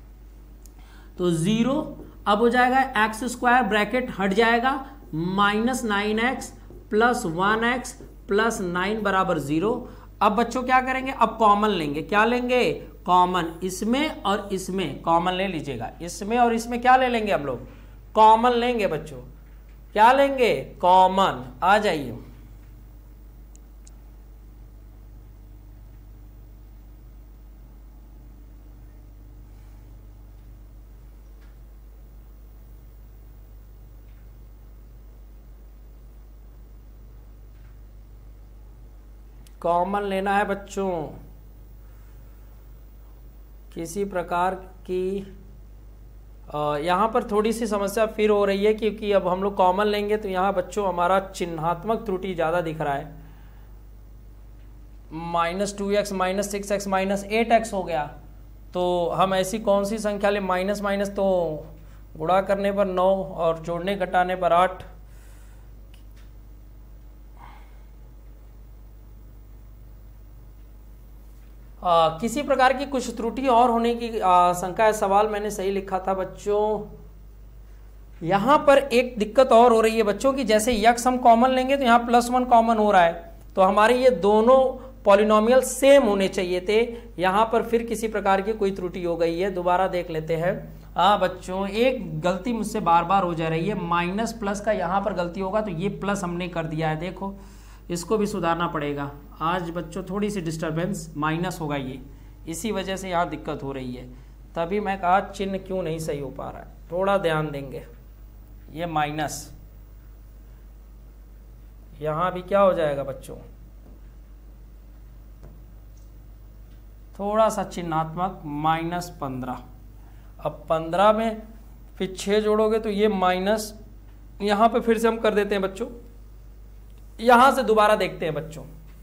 A: तो 0 अब हो जाएगा एक्स स्क्वायर ब्रैकेट हट जाएगा minus 9x plus 1x plus 9 बराबर 0। अब बच्चों क्या करेंगे, अब कॉमन लेंगे। क्या लेंगे, कॉमन। इसमें और इसमें कॉमन ले लीजिएगा, इसमें और इसमें क्या ले लेंगे हम लोग, कॉमन लेंगे बच्चों। क्या लेंगे, कॉमन। आ जाइए, कॉमन लेना है बच्चों। किसी प्रकार की यहाँ पर थोड़ी सी समस्या फिर हो रही है क्योंकि अब हम लोग कॉमन लेंगे तो यहाँ बच्चों हमारा चिन्हात्मक त्रुटि ज़्यादा दिख रहा है। Minus 2x minus 6x minus 8x हो गया। तो हम ऐसी कौन सी संख्या ले, माइनस माइनस तो गुणा करने पर 9 और जोड़ने घटाने पर 8। किसी प्रकार की कुछ त्रुटि और होने की शंका है। सवाल मैंने सही लिखा था बच्चों। यहां पर एक दिक्कत और हो रही है बच्चों की जैसे यक्स हम कॉमन लेंगे तो यहाँ +1 कॉमन हो रहा है, तो हमारे ये दोनों पॉलिनोमियल सेम होने चाहिए थे। यहां पर फिर किसी प्रकार की कोई त्रुटि हो गई है, दोबारा देख लेते हैं। बच्चों एक गलती मुझसे बार बार हो जा रही है, माइनस प्लस का यहाँ पर गलती होगा तो ये प्लस हमने कर दिया है, देखो इसको भी सुधारना पड़ेगा। आज बच्चों थोड़ी सी डिस्टरबेंस, माइनस होगा ये, इसी वजह से यहाँ दिक्कत हो रही है। तभी मैं कहा चिन्ह क्यों नहीं सही हो पा रहा है, थोड़ा ध्यान देंगे। ये माइनस यहाँ भी क्या हो जाएगा बच्चों, थोड़ा सा चिन्हात्मक -15। अब 15 में फिर 6 जोड़ोगे तो ये माइनस, यहां पे फिर से हम कर देते हैं बच्चों, यहां से दोबारा देखते हैं बच्चों।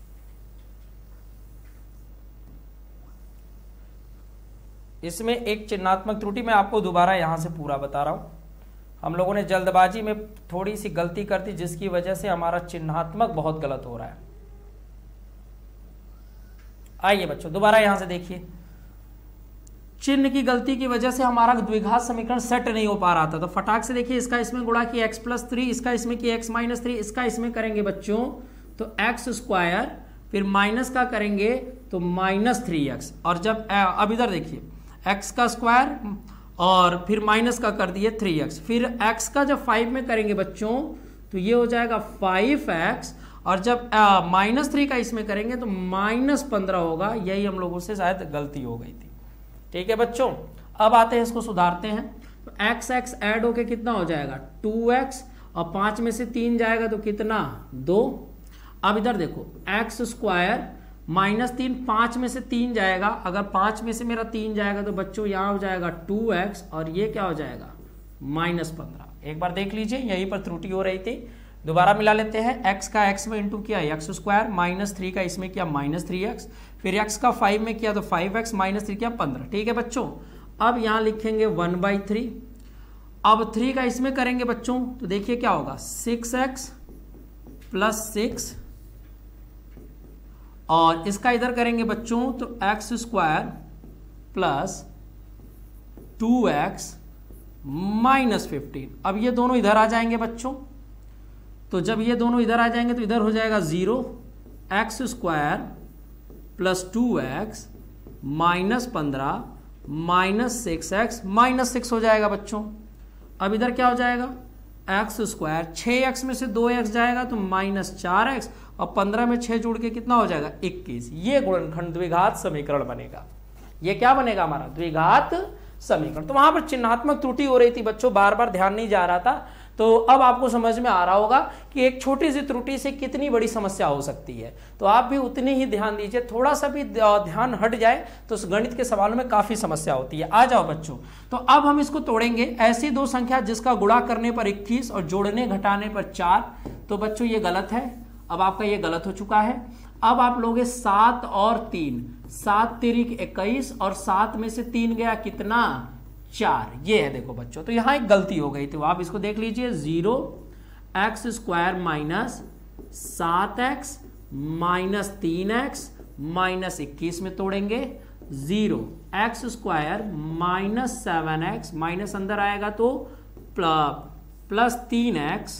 A: इसमें एक चिन्हात्मक त्रुटि, मैं आपको दोबारा यहां से पूरा बता रहा हूं। हम लोगों ने जल्दबाजी में थोड़ी सी गलती कर दी जिसकी वजह से हमारा चिन्हात्मक बहुत गलत हो रहा है। आइए बच्चों दोबारा यहां से देखिए, चिन्ह की गलती की वजह से हमारा द्विघात समीकरण सेट नहीं हो पा रहा था। तो फटाक से देखिए, इसका इसमें गुणा किया x+3, इसका इसमें किया x-3, इसका इसमें करेंगे बच्चों तो x², फिर माइनस का करेंगे तो -3x, और जब अब इधर देखिए x का स्क्वायर और फिर माइनस का कर दिए 3x, फिर x का जब 5 में करेंगे बच्चों तो ये हो जाएगा 5x, और जब -3 का इसमें करेंगे तो -15 होगा। यही हम लोगों से शायद गलती हो गई थी। ठीक है बच्चों, अब आते हैं इसको सुधारते हैं। तो x ऐड होके कितना हो जाएगा 2x, और 5 में से 3 जाएगा तो कितना 2। अब इधर देखो x² -3, 5 में से 3 जाएगा, अगर 5 में से मेरा 3 जाएगा तो बच्चों यहाँ हो जाएगा 2x, और ये क्या हो जाएगा -15। एक बार देख लीजिए, यहीं पर त्रुटि हो रही थी। दोबारा मिला लेते हैं, x का x में इंटू किया x², -3 का इसमें किया -3x, फिर x का 5 में किया तो 5x, -3 किया 15। ठीक है बच्चों, अब यहां लिखेंगे 1/3। अब 3 का इसमें करेंगे बच्चों तो देखिए क्या होगा 6x + 6, और इसका इधर करेंगे बच्चों तो x² + 2x -15। अब ये दोनों इधर आ जाएंगे बच्चों, तो जब ये दोनों इधर आ जाएंगे तो इधर हो जाएगा 0, x² + 2x -15 -6x -6 हो जाएगा बच्चों। अब इधर क्या हो जाएगा x², 6x में से 2x जाएगा तो -4x, और 15 में 6 जोड़ के कितना हो जाएगा 21। ये गुणनखंड द्विघात समीकरण बनेगा। ये क्या बनेगा हमारा द्विघात समीकरण। तो वहां पर चिन्हात्मक त्रुटि हो रही थी बच्चों, बार बार ध्यान नहीं जा रहा था। तो अब आपको समझ में आ रहा होगा कि एक छोटी सी त्रुटि से कितनी बड़ी समस्या हो सकती है। तो आप भी उतनी ही ध्यान दीजिए, थोड़ा सा भी ध्यान हट जाए तो उस गणित के सवालों में काफी समस्या होती है। आ जाओ बच्चों, तो अब हम इसको तोड़ेंगे। ऐसी दो संख्या जिसका गुणा करने पर 21 और जोड़ने घटाने पर 4, तो बच्चों ये गलत है। अब आपका ये गलत हो चुका है। अब आप लोगे 7 और 3, 7 तिरिक 21, और 7 में से 3 गया कितना 4। ये है देखो बच्चों, तो यहां एक गलती हो गई थी, तो आप इसको देख लीजिए 0x² -7x -3x -21 में तोड़ेंगे 0x² -7x माइनस अंदर आएगा तो +3x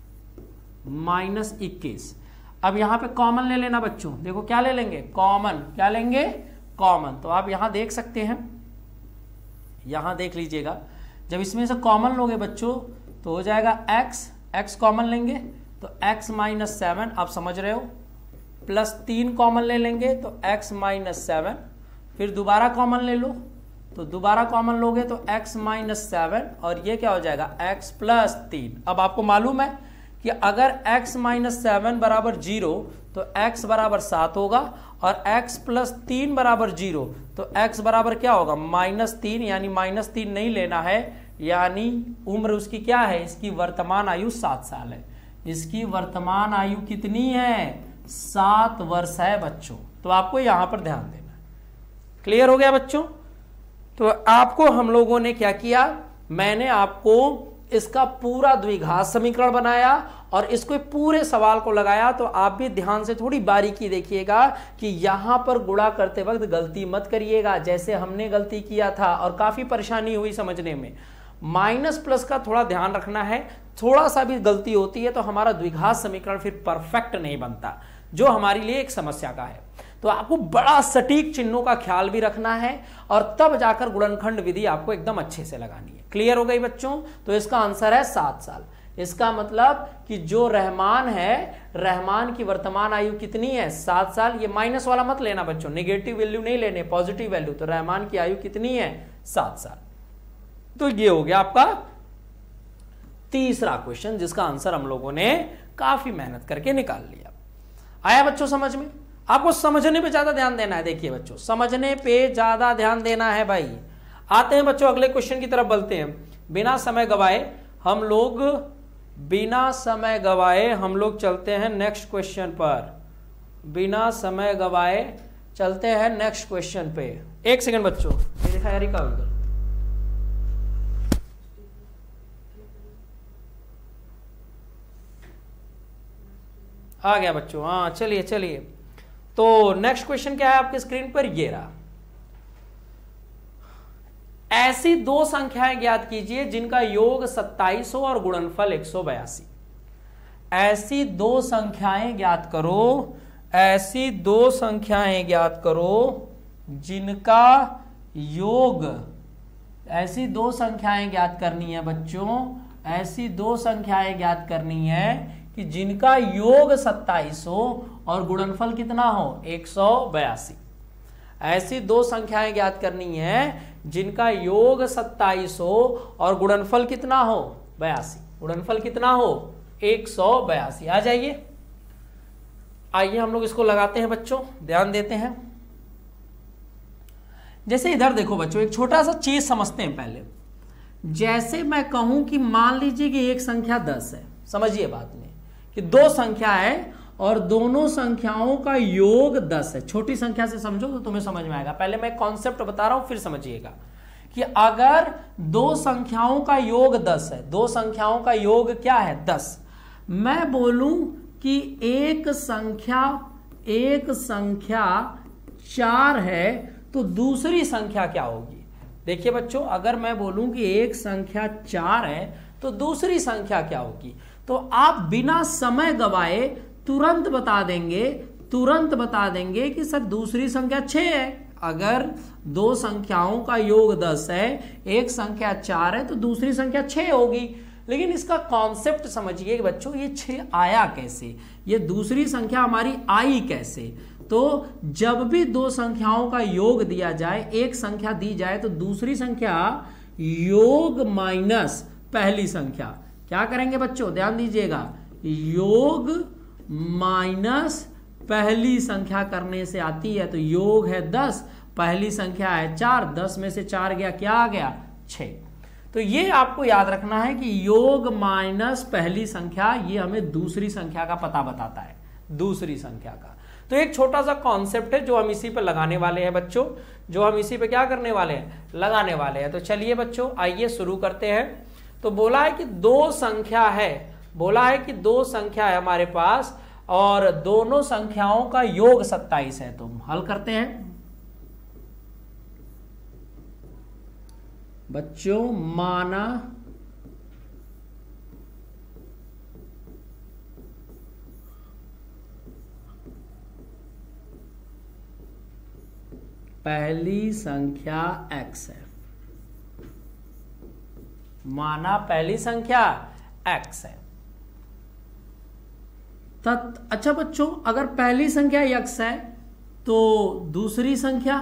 A: -21। अब यहां पे कॉमन ले लेना बच्चों, देखो क्या ले लेंगे कॉमन, क्या लेंगे कॉमन। तो आप यहां देख सकते हैं, यहां देख लीजिएगा, जब इसमें से कॉमन लोगे बच्चों तो हो जाएगा x कॉमन लेंगे तो x -7, आप समझ रहे हो, +3 कॉमन ले लेंगे तो x -7, फिर दोबारा कॉमन ले लो तो दोबारा कॉमन लोगे तो x -7, और ये क्या हो जाएगा x +3। अब आपको मालूम है कि अगर x -7 = 0 तो x = 7 होगा, और x +3 = 0 तो x बराबर क्या होगा -3, यानी -3 नहीं लेना है, यानी उम्र उसकी क्या है, इसकी वर्तमान आयु 7 साल है। इसकी वर्तमान आयु कितनी है 7 वर्ष है बच्चों। तो आपको यहां पर ध्यान देना है। क्लियर हो गया बच्चों। तो आपको हम लोगों ने क्या किया, मैंने आपको इसका पूरा द्विघात समीकरण बनाया और इसको पूरे सवाल को लगाया। तो आप भी ध्यान से थोड़ी बारीकी देखिएगा कि यहां पर गुणा करते वक्त गलती मत करिएगा जैसे हमने गलती किया था और काफी परेशानी हुई समझने में। माइनस प्लस का थोड़ा ध्यान रखना है, थोड़ा सा भी गलती होती है तो हमारा द्विघात समीकरण फिर परफेक्ट नहीं बनता, जो हमारे लिए एक समस्या का है। तो आपको बड़ा सटीक चिन्हों का ख्याल भी रखना है और तब जाकर गुणनखंड विधि आपको एकदम अच्छे से लगानी है। क्लियर हो गई बच्चों। तो इसका आंसर है 7 साल। इसका मतलब कि जो रहमान है, रहमान की वर्तमान आयु कितनी है 7 साल। ये माइनस वाला मत लेना बच्चों, नेगेटिव वैल्यू नहीं लेने, पॉजिटिव वैल्यू। तो रहमान की आयु कितनी है 7 साल। तो ये हो गया आपका तीसरा क्वेश्चन जिसका आंसर हम लोगों ने काफी मेहनत करके निकाल लिया। आया बच्चों समझ में। आपको समझने पे ज्यादा ध्यान देना है। देखिए बच्चों, समझने पे ज्यादा ध्यान देना है भाई। आते हैं बच्चों अगले क्वेश्चन की तरफ बढ़ते हैं। बिना समय गवाए हम लोग चलते हैं नेक्स्ट क्वेश्चन पर। बिना समय गवाए चलते हैं नेक्स्ट क्वेश्चन पे। एक सेकंड बच्चों, मेरी तैयारी का उधर आ गया बच्चों। हाँ चलिए। तो नेक्स्ट क्वेश्चन क्या है आपके स्क्रीन पर, ये रहा। ऐसी दो संख्याएं ज्ञात कीजिए जिनका योग 27 हो और गुणनफल 182। ऐसी दो संख्याएं ज्ञात करो जिनका योग, ऐसी दो संख्याएं ज्ञात करनी है बच्चों, ऐसी दो संख्याएं ज्ञात करनी है कि जिनका योग 27 हो और गुणनफल कितना हो 182। ऐसी दो संख्याएं ज्ञात करनी है जिनका योग 27 हो और गुणनफल कितना हो 82। गुणनफल कितना हो 182। आ जाइए, आइए हम लोग इसको लगाते हैं बच्चों, ध्यान देते हैं। जैसे इधर देखो बच्चों, एक छोटा सा चीज समझते हैं पहले। जैसे मैं कहूं कि मान लीजिए कि एक संख्या 10 है, समझिए बात में कि दो संख्या है और दोनों संख्याओं का योग 10 है। छोटी संख्या से समझो तो तुम्हें समझ में आएगा। पहले मैं कॉन्सेप्ट बता रहा हूं, फिर समझिएगा कि अगर दो संख्याओं का योग 10 है, दो संख्याओं का योग क्या है 10, मैं बोलूं कि एक संख्या 4 है तो दूसरी संख्या क्या होगी। देखिए बच्चों, अगर मैं बोलूं कि एक संख्या 4 है तो दूसरी संख्या क्या होगी, तो आप बिना समय गवाए तुरंत बता देंगे कि सर दूसरी संख्या 6 है। अगर दो संख्याओं का योग 10 है, एक संख्या 4 है तो दूसरी संख्या 6 होगी। लेकिन इसका कॉन्सेप्ट समझिए बच्चों, ये 6 आया कैसे, ये दूसरी संख्या हमारी आई कैसे। तो जब भी दो संख्याओं का योग दिया जाए, एक संख्या दी जाए, तो दूसरी संख्या योग माइनस पहली संख्या, क्या करेंगे बच्चों ध्यान दीजिएगा, योग माइनस पहली संख्या करने से आती है। तो योग है 10, पहली संख्या है 4, 10 में से 4 गया, क्या आ गया 6। तो ये आपको याद रखना है कि योग माइनस पहली संख्या, ये हमें दूसरी संख्या का पता बताता है, दूसरी संख्या का। तो एक छोटा सा कॉन्सेप्ट है जो हम इसी पे लगाने वाले हैं बच्चों, जो हम इसी पे क्या करने वाले हैं, लगाने वाले हैं। तो चलिए बच्चों, आइए शुरू करते हैं। तो बोला है कि दो संख्या है हमारे पास और दोनों संख्याओं का योग 27 है। तो हम हल करते हैं बच्चों। माना पहली संख्या x है, माना पहली संख्या x है। अच्छा बच्चों, अगर पहली संख्या x है तो दूसरी संख्या,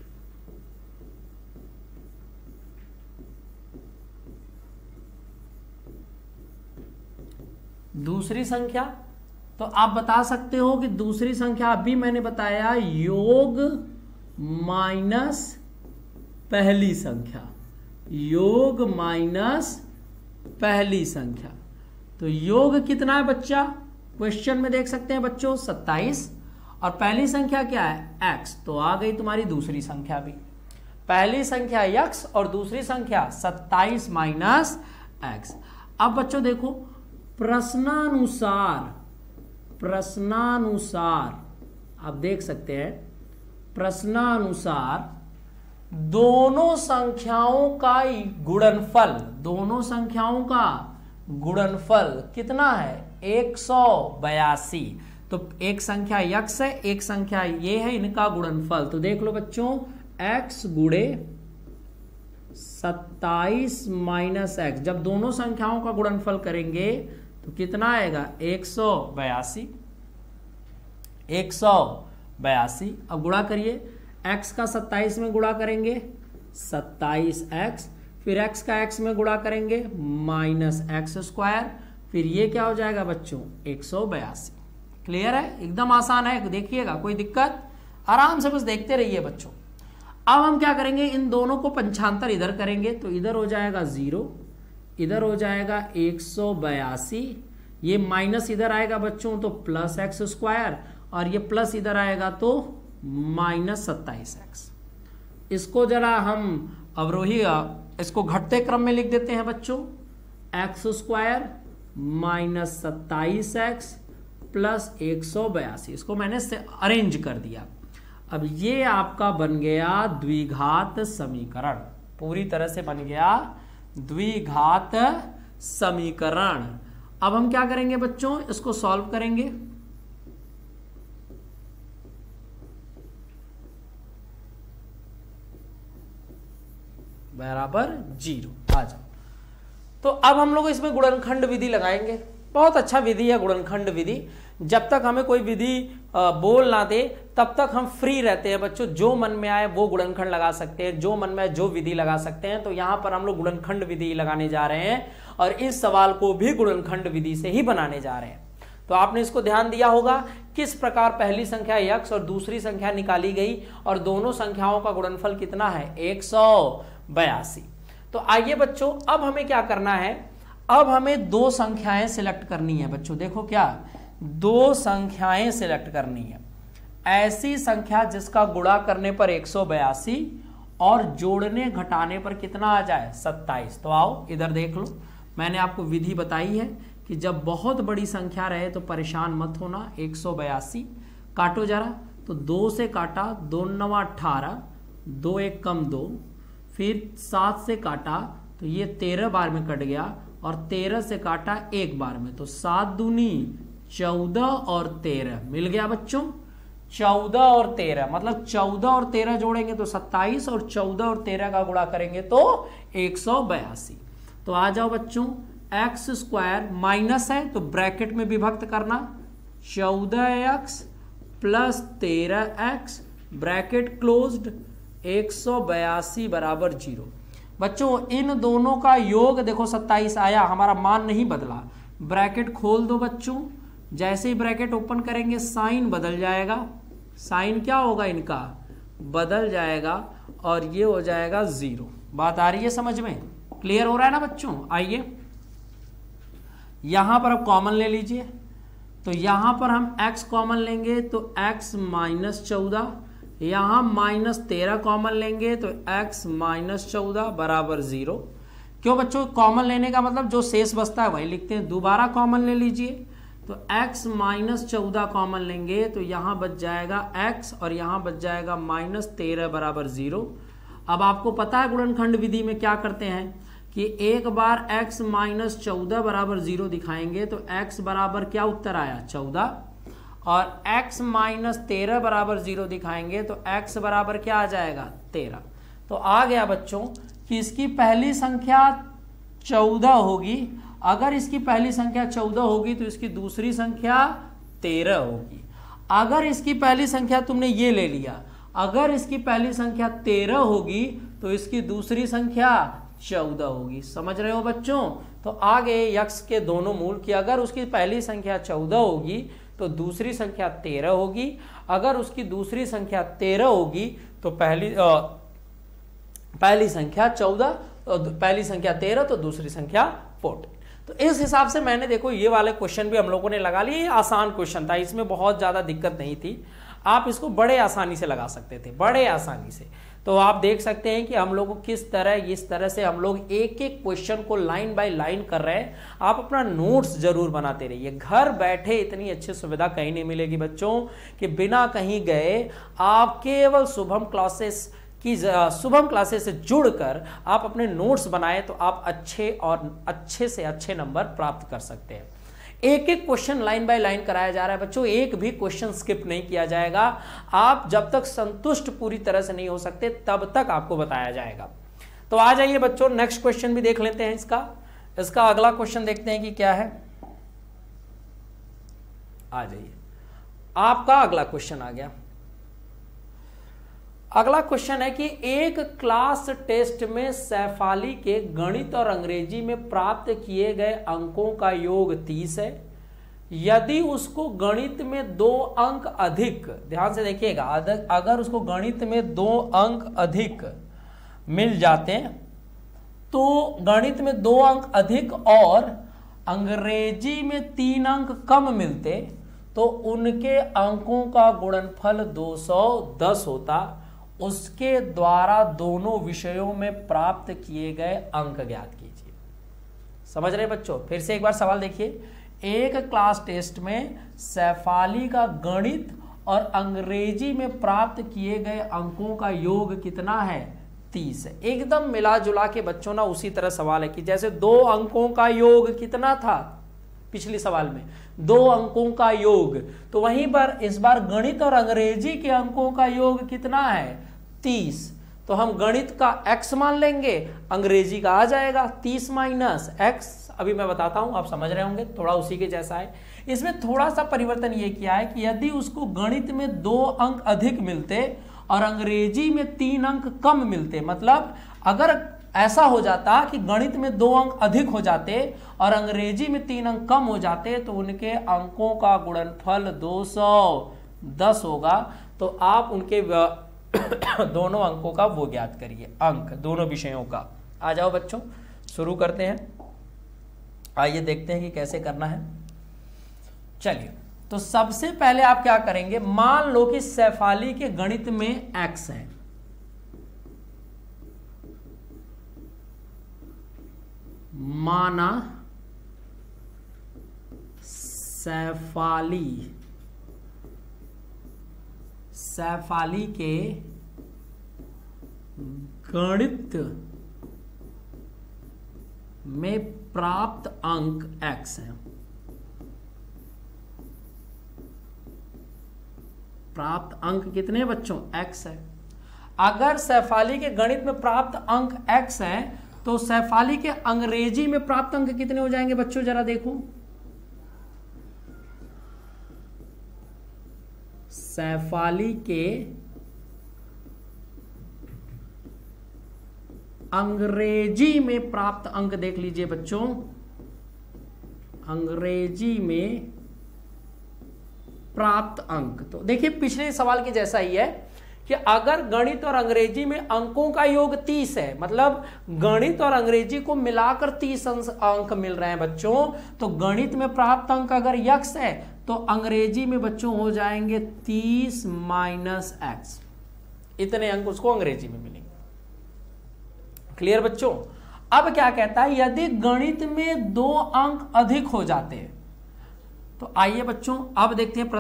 A: तो आप बता सकते हो कि दूसरी संख्या अभी मैंने बताया योग माइनस पहली संख्या, योग माइनस पहली संख्या। तो योग कितना है बच्चा, क्वेश्चन में देख सकते हैं बच्चों 27, और पहली संख्या क्या है x। तो आ गई तुम्हारी दूसरी संख्या भी, पहली संख्या x और दूसरी संख्या 27 माइनस x। अब बच्चों देखो, प्रश्नानुसार आप देख सकते हैं, प्रश्नानुसार दोनों संख्याओं का गुणनफल कितना है 182। तो एक संख्या x है, एक संख्या ये है, इनका गुणनफल तो देख लो बच्चों, x गुणे 27 माइनस x, जब दोनों संख्याओं का गुणनफल करेंगे तो कितना आएगा 182। अब गुणा करिए, x का 27 में गुणा करेंगे 27x, फिर x का x में गुणा करेंगे माइनस x स्क्वायर, फिर ये क्या हो जाएगा बच्चों 182। क्लियर है, एकदम आसान है, देखिएगा कोई दिक्कत, आराम से बस देखते रहिए बच्चों। अब हम क्या करेंगे, इन दोनों को पंचांतर इधर करेंगे तो इधर हो जाएगा 0, इधर हो जाएगा 182, ये माइनस इधर आएगा बच्चों तो प्लस एक्स स्क्वायर, और ये प्लस इधर आएगा तो माइनस 27x। इसको जरा हम अवरोही इसको घटते क्रम में लिख देते हैं बच्चों, x square minus 27x plus 182, इसको मैंने से अरेंज कर दिया। अब ये आपका बन गया द्विघात समीकरण, पूरी तरह से बन गया द्विघात समीकरण। अब हम क्या करेंगे बच्चों, इसको सॉल्व करेंगे। बराबर 0 आ जाओ। तो अब हम लोग इसमें गुणनखंड विधि लगाएंगे। बहुत अच्छा विधि है गुणनखंड विधि। जब तक हमें कोई विधि बोल ना दे तब तक हम फ्री रहते हैं बच्चों, जो मन में आए वो गुणनखंड लगा सकते हैं, जो मन में आए जो विधि लगा सकते हैं। तो यहां पर हम लोग गुणनखंड विधि लगाने जा रहे हैं और इस सवाल को भी गुणनखंड विधि से ही बनाने जा रहे हैं। तो आपने इसको ध्यान दिया होगा किस प्रकार पहली संख्या x और दूसरी संख्या निकाली गई और दोनों संख्याओं का गुणनफल कितना है 182। तो आइए बच्चों अब हमें क्या करना है, अब हमें दो संख्याएं सिलेक्ट करनी है बच्चों। देखो क्या, दो संख्याएं सिलेक्ट करनी है, ऐसी संख्या जिसका गुणा करने पर 182 और जोड़ने घटाने पर कितना आ जाए 27। तो आओ इधर देख लो, मैंने आपको विधि बताई है कि जब बहुत बड़ी संख्या रहे तो परेशान मत होना। 182 काटो जरा, तो 2 से काटा, 2 9 18, 2 1 कम 2, फिर 7 से काटा तो ये 13 बार में कट गया और 13 से काटा 1 बार में, तो 7 दूनी 14 और 13 मिल गया बच्चों। 14 और 13 मतलब 14 और 13 जोड़ेंगे तो 27 और 14 और 13 का गुणा करेंगे तो 182। तो आ जाओ बच्चों, एक्स स्क्वायर माइनस है तो ब्रैकेट में विभक्त करना, 14x plus 13x bracket closed, 182 बराबर 0। बच्चों इन दोनों का योग देखो 27 आया, हमारा मान नहीं बदला। ब्रैकेट खोल दो बच्चों, जैसे ही ब्रैकेट ओपन करेंगे साइन बदल जाएगा, साइन क्या होगा इनका बदल जाएगा और ये हो जाएगा 0। बात आ रही है समझ में, क्लियर हो रहा है ना बच्चों। आइए यहां पर अब कॉमन ले लीजिए, तो यहां पर हम x कॉमन लेंगे तो x माइनस 14, यहां माइनस 13 कॉमन लेंगे तो x माइनस 14 बराबर 0। क्यों बच्चों, कॉमन लेने का मतलब जो शेष बचता है वही लिखते हैं। दोबारा कॉमन ले लीजिए, तो x माइनस 14 कॉमन लेंगे तो यहां बच जाएगा x और यहां बच जाएगा माइनस 13 बराबर 0। अब आपको पता है गुणनखंड विधि में क्या करते हैं कि एक बार x माइनस 14 बराबर 0 दिखाएंगे तो x बराबर क्या उत्तर आया 14, और x माइनस 13 बराबर 0 दिखाएंगे तो x बराबर क्या आ जाएगा 13। तो आ गया बच्चों कि इसकी पहली संख्या 14 होगी, अगर इसकी पहली संख्या 14 होगी तो इसकी दूसरी संख्या 13 होगी। अगर इसकी पहली संख्या तुमने ये ले लिया, अगर इसकी पहली संख्या 13 होगी तो इसकी दूसरी संख्या 14 होगी। समझ रहे हो बच्चों। तो आगे यक्स के दोनों मूल की अगर उसकी पहली संख्या 14 होगी तो दूसरी संख्या 13 होगी, अगर उसकी दूसरी संख्या 13 होगी तो पहली संख्या 14, पहली संख्या 13 तो दूसरी संख्या 14। तो इस हिसाब से मैंने देखो ये वाले क्वेश्चन भी हम लोगों ने लगा लिए। ये आसान क्वेश्चन था, इसमें बहुत ज्यादा दिक्कत नहीं थी, आप इसको बड़े आसानी से लगा सकते थे, बड़े आसानी से। तो आप देख सकते हैं कि हम लोग किस तरह इस तरह से हम लोग एक एक क्वेश्चन को लाइन बाय लाइन कर रहे हैं। आप अपना नोट्स जरूर बनाते रहिए, घर बैठे इतनी अच्छी सुविधा कहीं नहीं मिलेगी बच्चों कि बिना कहीं गए आप केवल शुभम क्लासेस से जुड़कर आप अपने नोट्स बनाएं तो आप अच्छे से अच्छे नंबर प्राप्त कर सकते हैं। एक एक क्वेश्चन लाइन बाय लाइन कराया जा रहा है बच्चों, एक भी क्वेश्चन स्किप नहीं किया जाएगा। आप जब तक संतुष्ट पूरी तरह से नहीं हो सकते तब तक आपको बताया जाएगा। तो आ जाइए बच्चों, नेक्स्ट क्वेश्चन भी देख लेते हैं। इसका अगला क्वेश्चन देखते हैं कि क्या है। आ जाइए, आपका अगला क्वेश्चन आ गया। अगला क्वेश्चन है कि एक क्लास टेस्ट में सैफाली के गणित और अंग्रेजी में प्राप्त किए गए अंकों का योग 30 है, यदि उसको गणित में 2 अंक अधिक, ध्यान से देखिएगा, अगर उसको गणित में 2 अंक अधिक मिल जाते तो गणित में 2 अंक अधिक और अंग्रेजी में 3 अंक कम मिलते तो उनके अंकों का गुणनफल 210 होता। उसके द्वारा दोनों विषयों में प्राप्त किए गए अंक ज्ञात कीजिए। समझ रहे बच्चों? फिर से एक बार सवाल देखिए। एक क्लास टेस्ट में सैफाली का गणित और अंग्रेजी में प्राप्त किए गए अंकों का योग कितना है? 30 है। एकदम मिला जुला के बच्चों ना उसी तरह सवाल है कि जैसे 2 अंकों का योग कितना था पिछले सवाल में, 2 अंकों का योग, तो वहीं पर इस बार गणित और अंग्रेजी के अंकों का योग कितना है? 30। तो हम गणित का x मान लेंगे, अंग्रेजी का आ जाएगा 30 माइनस x। अभी मैं बताता हूं, आप समझ रहे होंगे, थोड़ा उसी के जैसा है। इसमें थोड़ा सा परिवर्तन ये किया है कि यदि उसको गणित में 2 अंक अधिक मिलते और अंग्रेजी में 3 अंक कम मिलते, मतलब अगर ऐसा हो जाता कि गणित में 2 अंक अधिक हो जाते और अंग्रेजी में 3 अंक कम हो जाते तो उनके अंकों का गुणनफल 210 होगा। तो आप उनके दोनों अंकों का वो ज्ञात करिए, अंक दोनों विषयों का। आ जाओ बच्चों, शुरू करते हैं। आइए देखते हैं कि कैसे करना है। चलिए, तो सबसे पहले आप क्या करेंगे, मान लो कि सैफाली के गणित में x है, माना सैफाली के गणित में प्राप्त अंक x है। प्राप्त अंक कितने हैं बच्चों? x है। अगर सैफाली के गणित में प्राप्त अंक x है तो सैफाली के अंग्रेजी में प्राप्त अंक कितने हो जाएंगे बच्चों? जरा देखो, सैफाली के अंग्रेजी में प्राप्त अंक देख लीजिए बच्चों, अंग्रेजी में प्राप्त अंक। तो देखिए पिछले सवाल के जैसा ही है कि अगर गणित और अंग्रेजी में अंकों का योग 30 है, मतलब गणित और अंग्रेजी को मिलाकर 30 अंक मिल रहे हैं बच्चों, तो गणित में प्राप्त अंक अगर x है तो अंग्रेजी में बच्चों हो जाएंगे 30 माइनस x। इतने अंक उसको अंग्रेजी में मिलेंगे। क्लियर बच्चों? अब क्या कहता है, यदि गणित में 2 अंक अधिक हो जाते हैं तो आइए बच्चों अब देखते हैं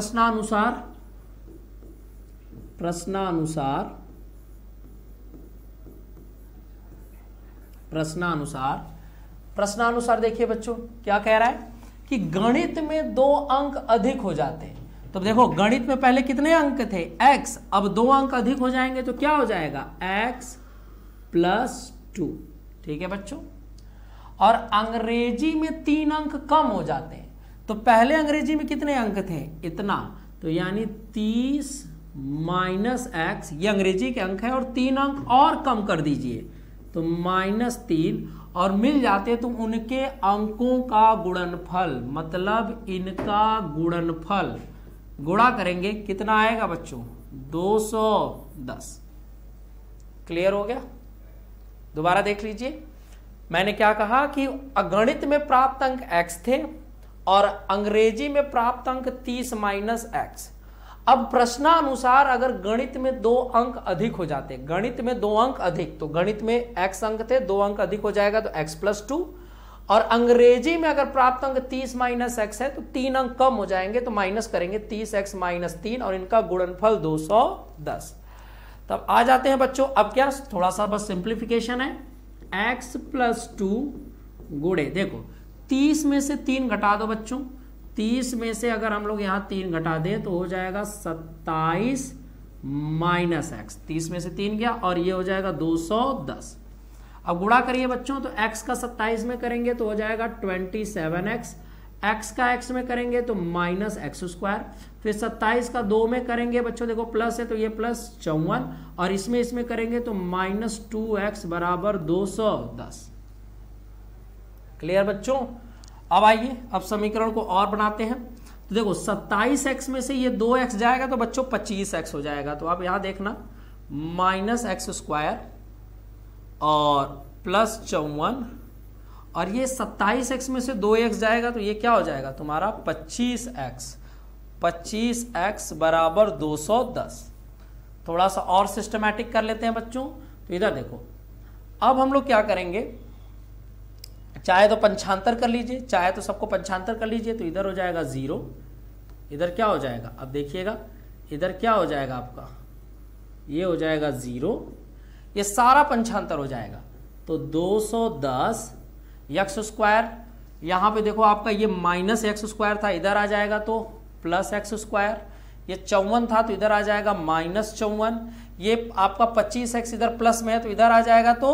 A: प्रश्नानुसार देखिए बच्चों क्या कह रहा है कि गणित में 2 अंक अधिक हो जाते हैं। तो देखो गणित में पहले कितने अंक थे? x। अब 2 अंक अधिक हो जाएंगे तो क्या हो जाएगा? x + 2। ठीक है बच्चों? और अंग्रेजी में 3 अंक कम हो जाते हैं। तो पहले अंग्रेजी में कितने अंक थे? इतना। तो यानी 30 माइनस x, ये अंग्रेजी के अंक है, और 3 अंक और कम कर दीजिए तो -3, और मिल जाते तो उनके अंकों का गुणनफल, मतलब इनका गुणनफल गुणा करेंगे, कितना आएगा बच्चों? 210। क्लियर हो गया? दोबारा देख लीजिए, मैंने क्या कहा कि गणित में प्राप्त अंक x थे और अंग्रेजी में प्राप्त अंक 30 माइनस x। अब प्रश्नानुसार अगर गणित में 2 अंक अधिक हो जाते, गणित में 2 अंक अधिक, तो गणित में x अंक थे, 2 अंक अधिक हो जाएगा तो x + 2, और अंग्रेजी में अगर प्राप्त अंक 30 माइनस x है तो 3 अंक कम हो जाएंगे तो माइनस करेंगे 30x - 3 और इनका गुणनफल 210। तब आ जाते हैं बच्चों, अब क्या थोड़ा सा बस सिंप्लीफिकेशन है, x + 2 गुणे, देखो 30 में से 3 घटा दो बच्चों, 30 में से अगर हम लोग यहाँ 3 घटा दें तो हो जाएगा 27 माइनस x। 30 में से 3 गया और ये हो जाएगा 210। अब गुणा करिए बच्चों, तो x का 27 में करेंगे तो हो जाएगा 27x, x का x में करेंगे तो -x², फिर 27 का 2 में करेंगे बच्चों, देखो प्लस है तो ये +54, और इसमें करेंगे तो -2x = 210। क्लियर बच्चों? अब आइए, अब समीकरण को और बनाते हैं। तो देखो 27x में से ये 2x जाएगा तो बच्चों 25x हो जाएगा। तो आप यहां देखना -x² और +54 और ये 27x में से 2x जाएगा तो ये क्या हो जाएगा तुम्हारा 25x। 25x बराबर 210। थोड़ा सा और सिस्टमैटिक कर लेते हैं बच्चों। तो इधर देखो, अब हम लोग क्या करेंगे, चाहे तो पंचांतर कर लीजिए, चाहे तो सबको पंचांतर कर लीजिए। तो इधर हो जाएगा 0, इधर क्या हो जाएगा, अब देखिएगा इधर क्या हो जाएगा आपका, ये हो जाएगा 0, ये सारा पंचांतर हो जाएगा। तो 210 x², यहां पे देखो आपका ये -x² था, इधर आ जाएगा तो +x²। ये 54 था तो इधर आ जाएगा -54। ये आपका 25x इधर प्लस में है तो इधर आ जाएगा तो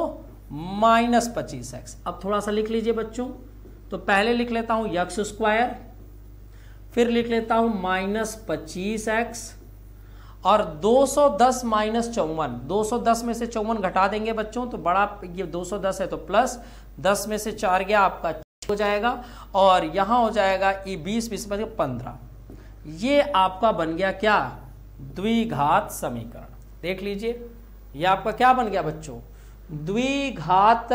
A: -25x। अब थोड़ा सा लिख लीजिए बच्चों। तो पहले लिख लेता हूं x², फिर लिख लेता हूं -25x और 210 -54। 210 में से 54 घटा देंगे बच्चों तो बड़ा, ये 210 है तो प्लस 10 में से 4 गया आपका हो जाएगा और यहां हो जाएगा ये 20 20 15। ये आपका बन गया क्या, द्विघात समीकरण। देख लीजिए ये आपका क्या बन गया बच्चों, द्विघात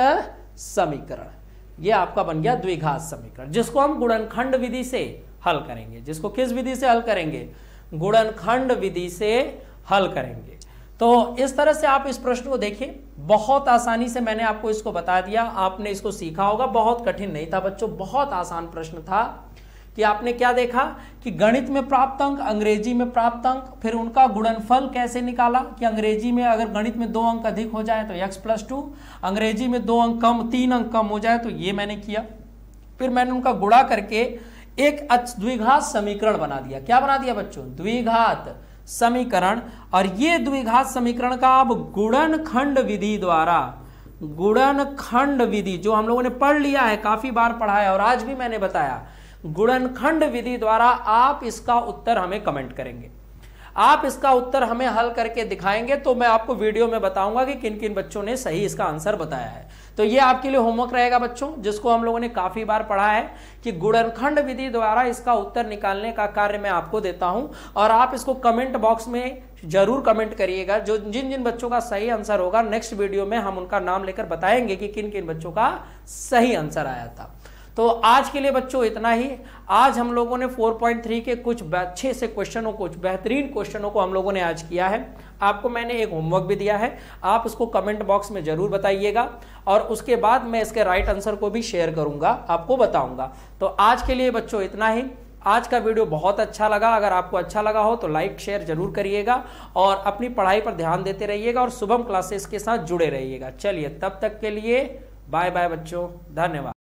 A: समीकरण। ये आपका बन गया द्विघात समीकरण, जिसको हम गुणनखंड विधि से हल करेंगे। जिसको किस विधि से हल करेंगे, गुणनखंड विधि से हल करेंगे। तो इस तरह से आप इस प्रश्न को देखिए, बहुत आसानी से मैंने आपको इसको बता दिया, आपने इसको सीखा होगा। बहुत कठिन नहीं था बच्चों, बहुत आसान प्रश्न था। कि आपने क्या देखा कि गणित में प्राप्त अंक, अंग्रेजी में प्राप्त अंक, फिर उनका गुणनफल कैसे निकाला कि अंग्रेजी में अगर गणित में 2 अंक अधिक हो जाए तो x+2, अंग्रेजी में 2 अंक कम, 3 अंक कम हो जाए तो ये मैंने किया। फिर मैंने उनका गुणा करके एक द्विघात समीकरण बना दिया। क्या बना दिया बच्चों, द्विघात समीकरण। और ये द्विघात समीकरण का अब गुणनखंड विधि द्वारा, गुणनखंड विधि जो हम लोगों ने पढ़ लिया है, काफी बार पढ़ा है और आज भी मैंने बताया, गुणनखंड विधि द्वारा आप इसका उत्तर हमें कमेंट करेंगे। आप इसका उत्तर हमें हल करके दिखाएंगे तो मैं आपको वीडियो में बताऊंगा कि किन किन बच्चों ने सही इसका आंसर बताया है। तो ये आपके लिए होमवर्क रहेगा बच्चों, जिसको हम लोगों ने काफी बार पढ़ा है कि गुणनखंड विधि द्वारा इसका उत्तर निकालने का कार्य मैं आपको देता हूं। और आप इसको कमेंट बॉक्स में जरूर कमेंट करिएगा। जो जिन जिन बच्चों का सही आंसर होगा, नेक्स्ट वीडियो में हम उनका नाम लेकर बताएंगे कि किन किन बच्चों का सही आंसर आया था। तो आज के लिए बच्चों इतना ही। आज हम लोगों ने 4.3 के कुछ अच्छे से क्वेश्चनों, कुछ बेहतरीन क्वेश्चनों को हम लोगों ने आज किया है। आपको मैंने एक होमवर्क भी दिया है, आप उसको कमेंट बॉक्स में जरूर बताइएगा और उसके बाद मैं इसके राइट आंसर को भी शेयर करूंगा, आपको बताऊंगा। तो आज के लिए बच्चों इतना ही। आज का वीडियो बहुत अच्छा लगा। अगर आपको अच्छा लगा हो तो लाइक शेयर जरूर करिएगा और अपनी पढ़ाई पर ध्यान देते रहिएगा और शुभम क्लासेस के साथ जुड़े रहिएगा। चलिए तब तक के लिए बाय बाय बच्चों, धन्यवाद।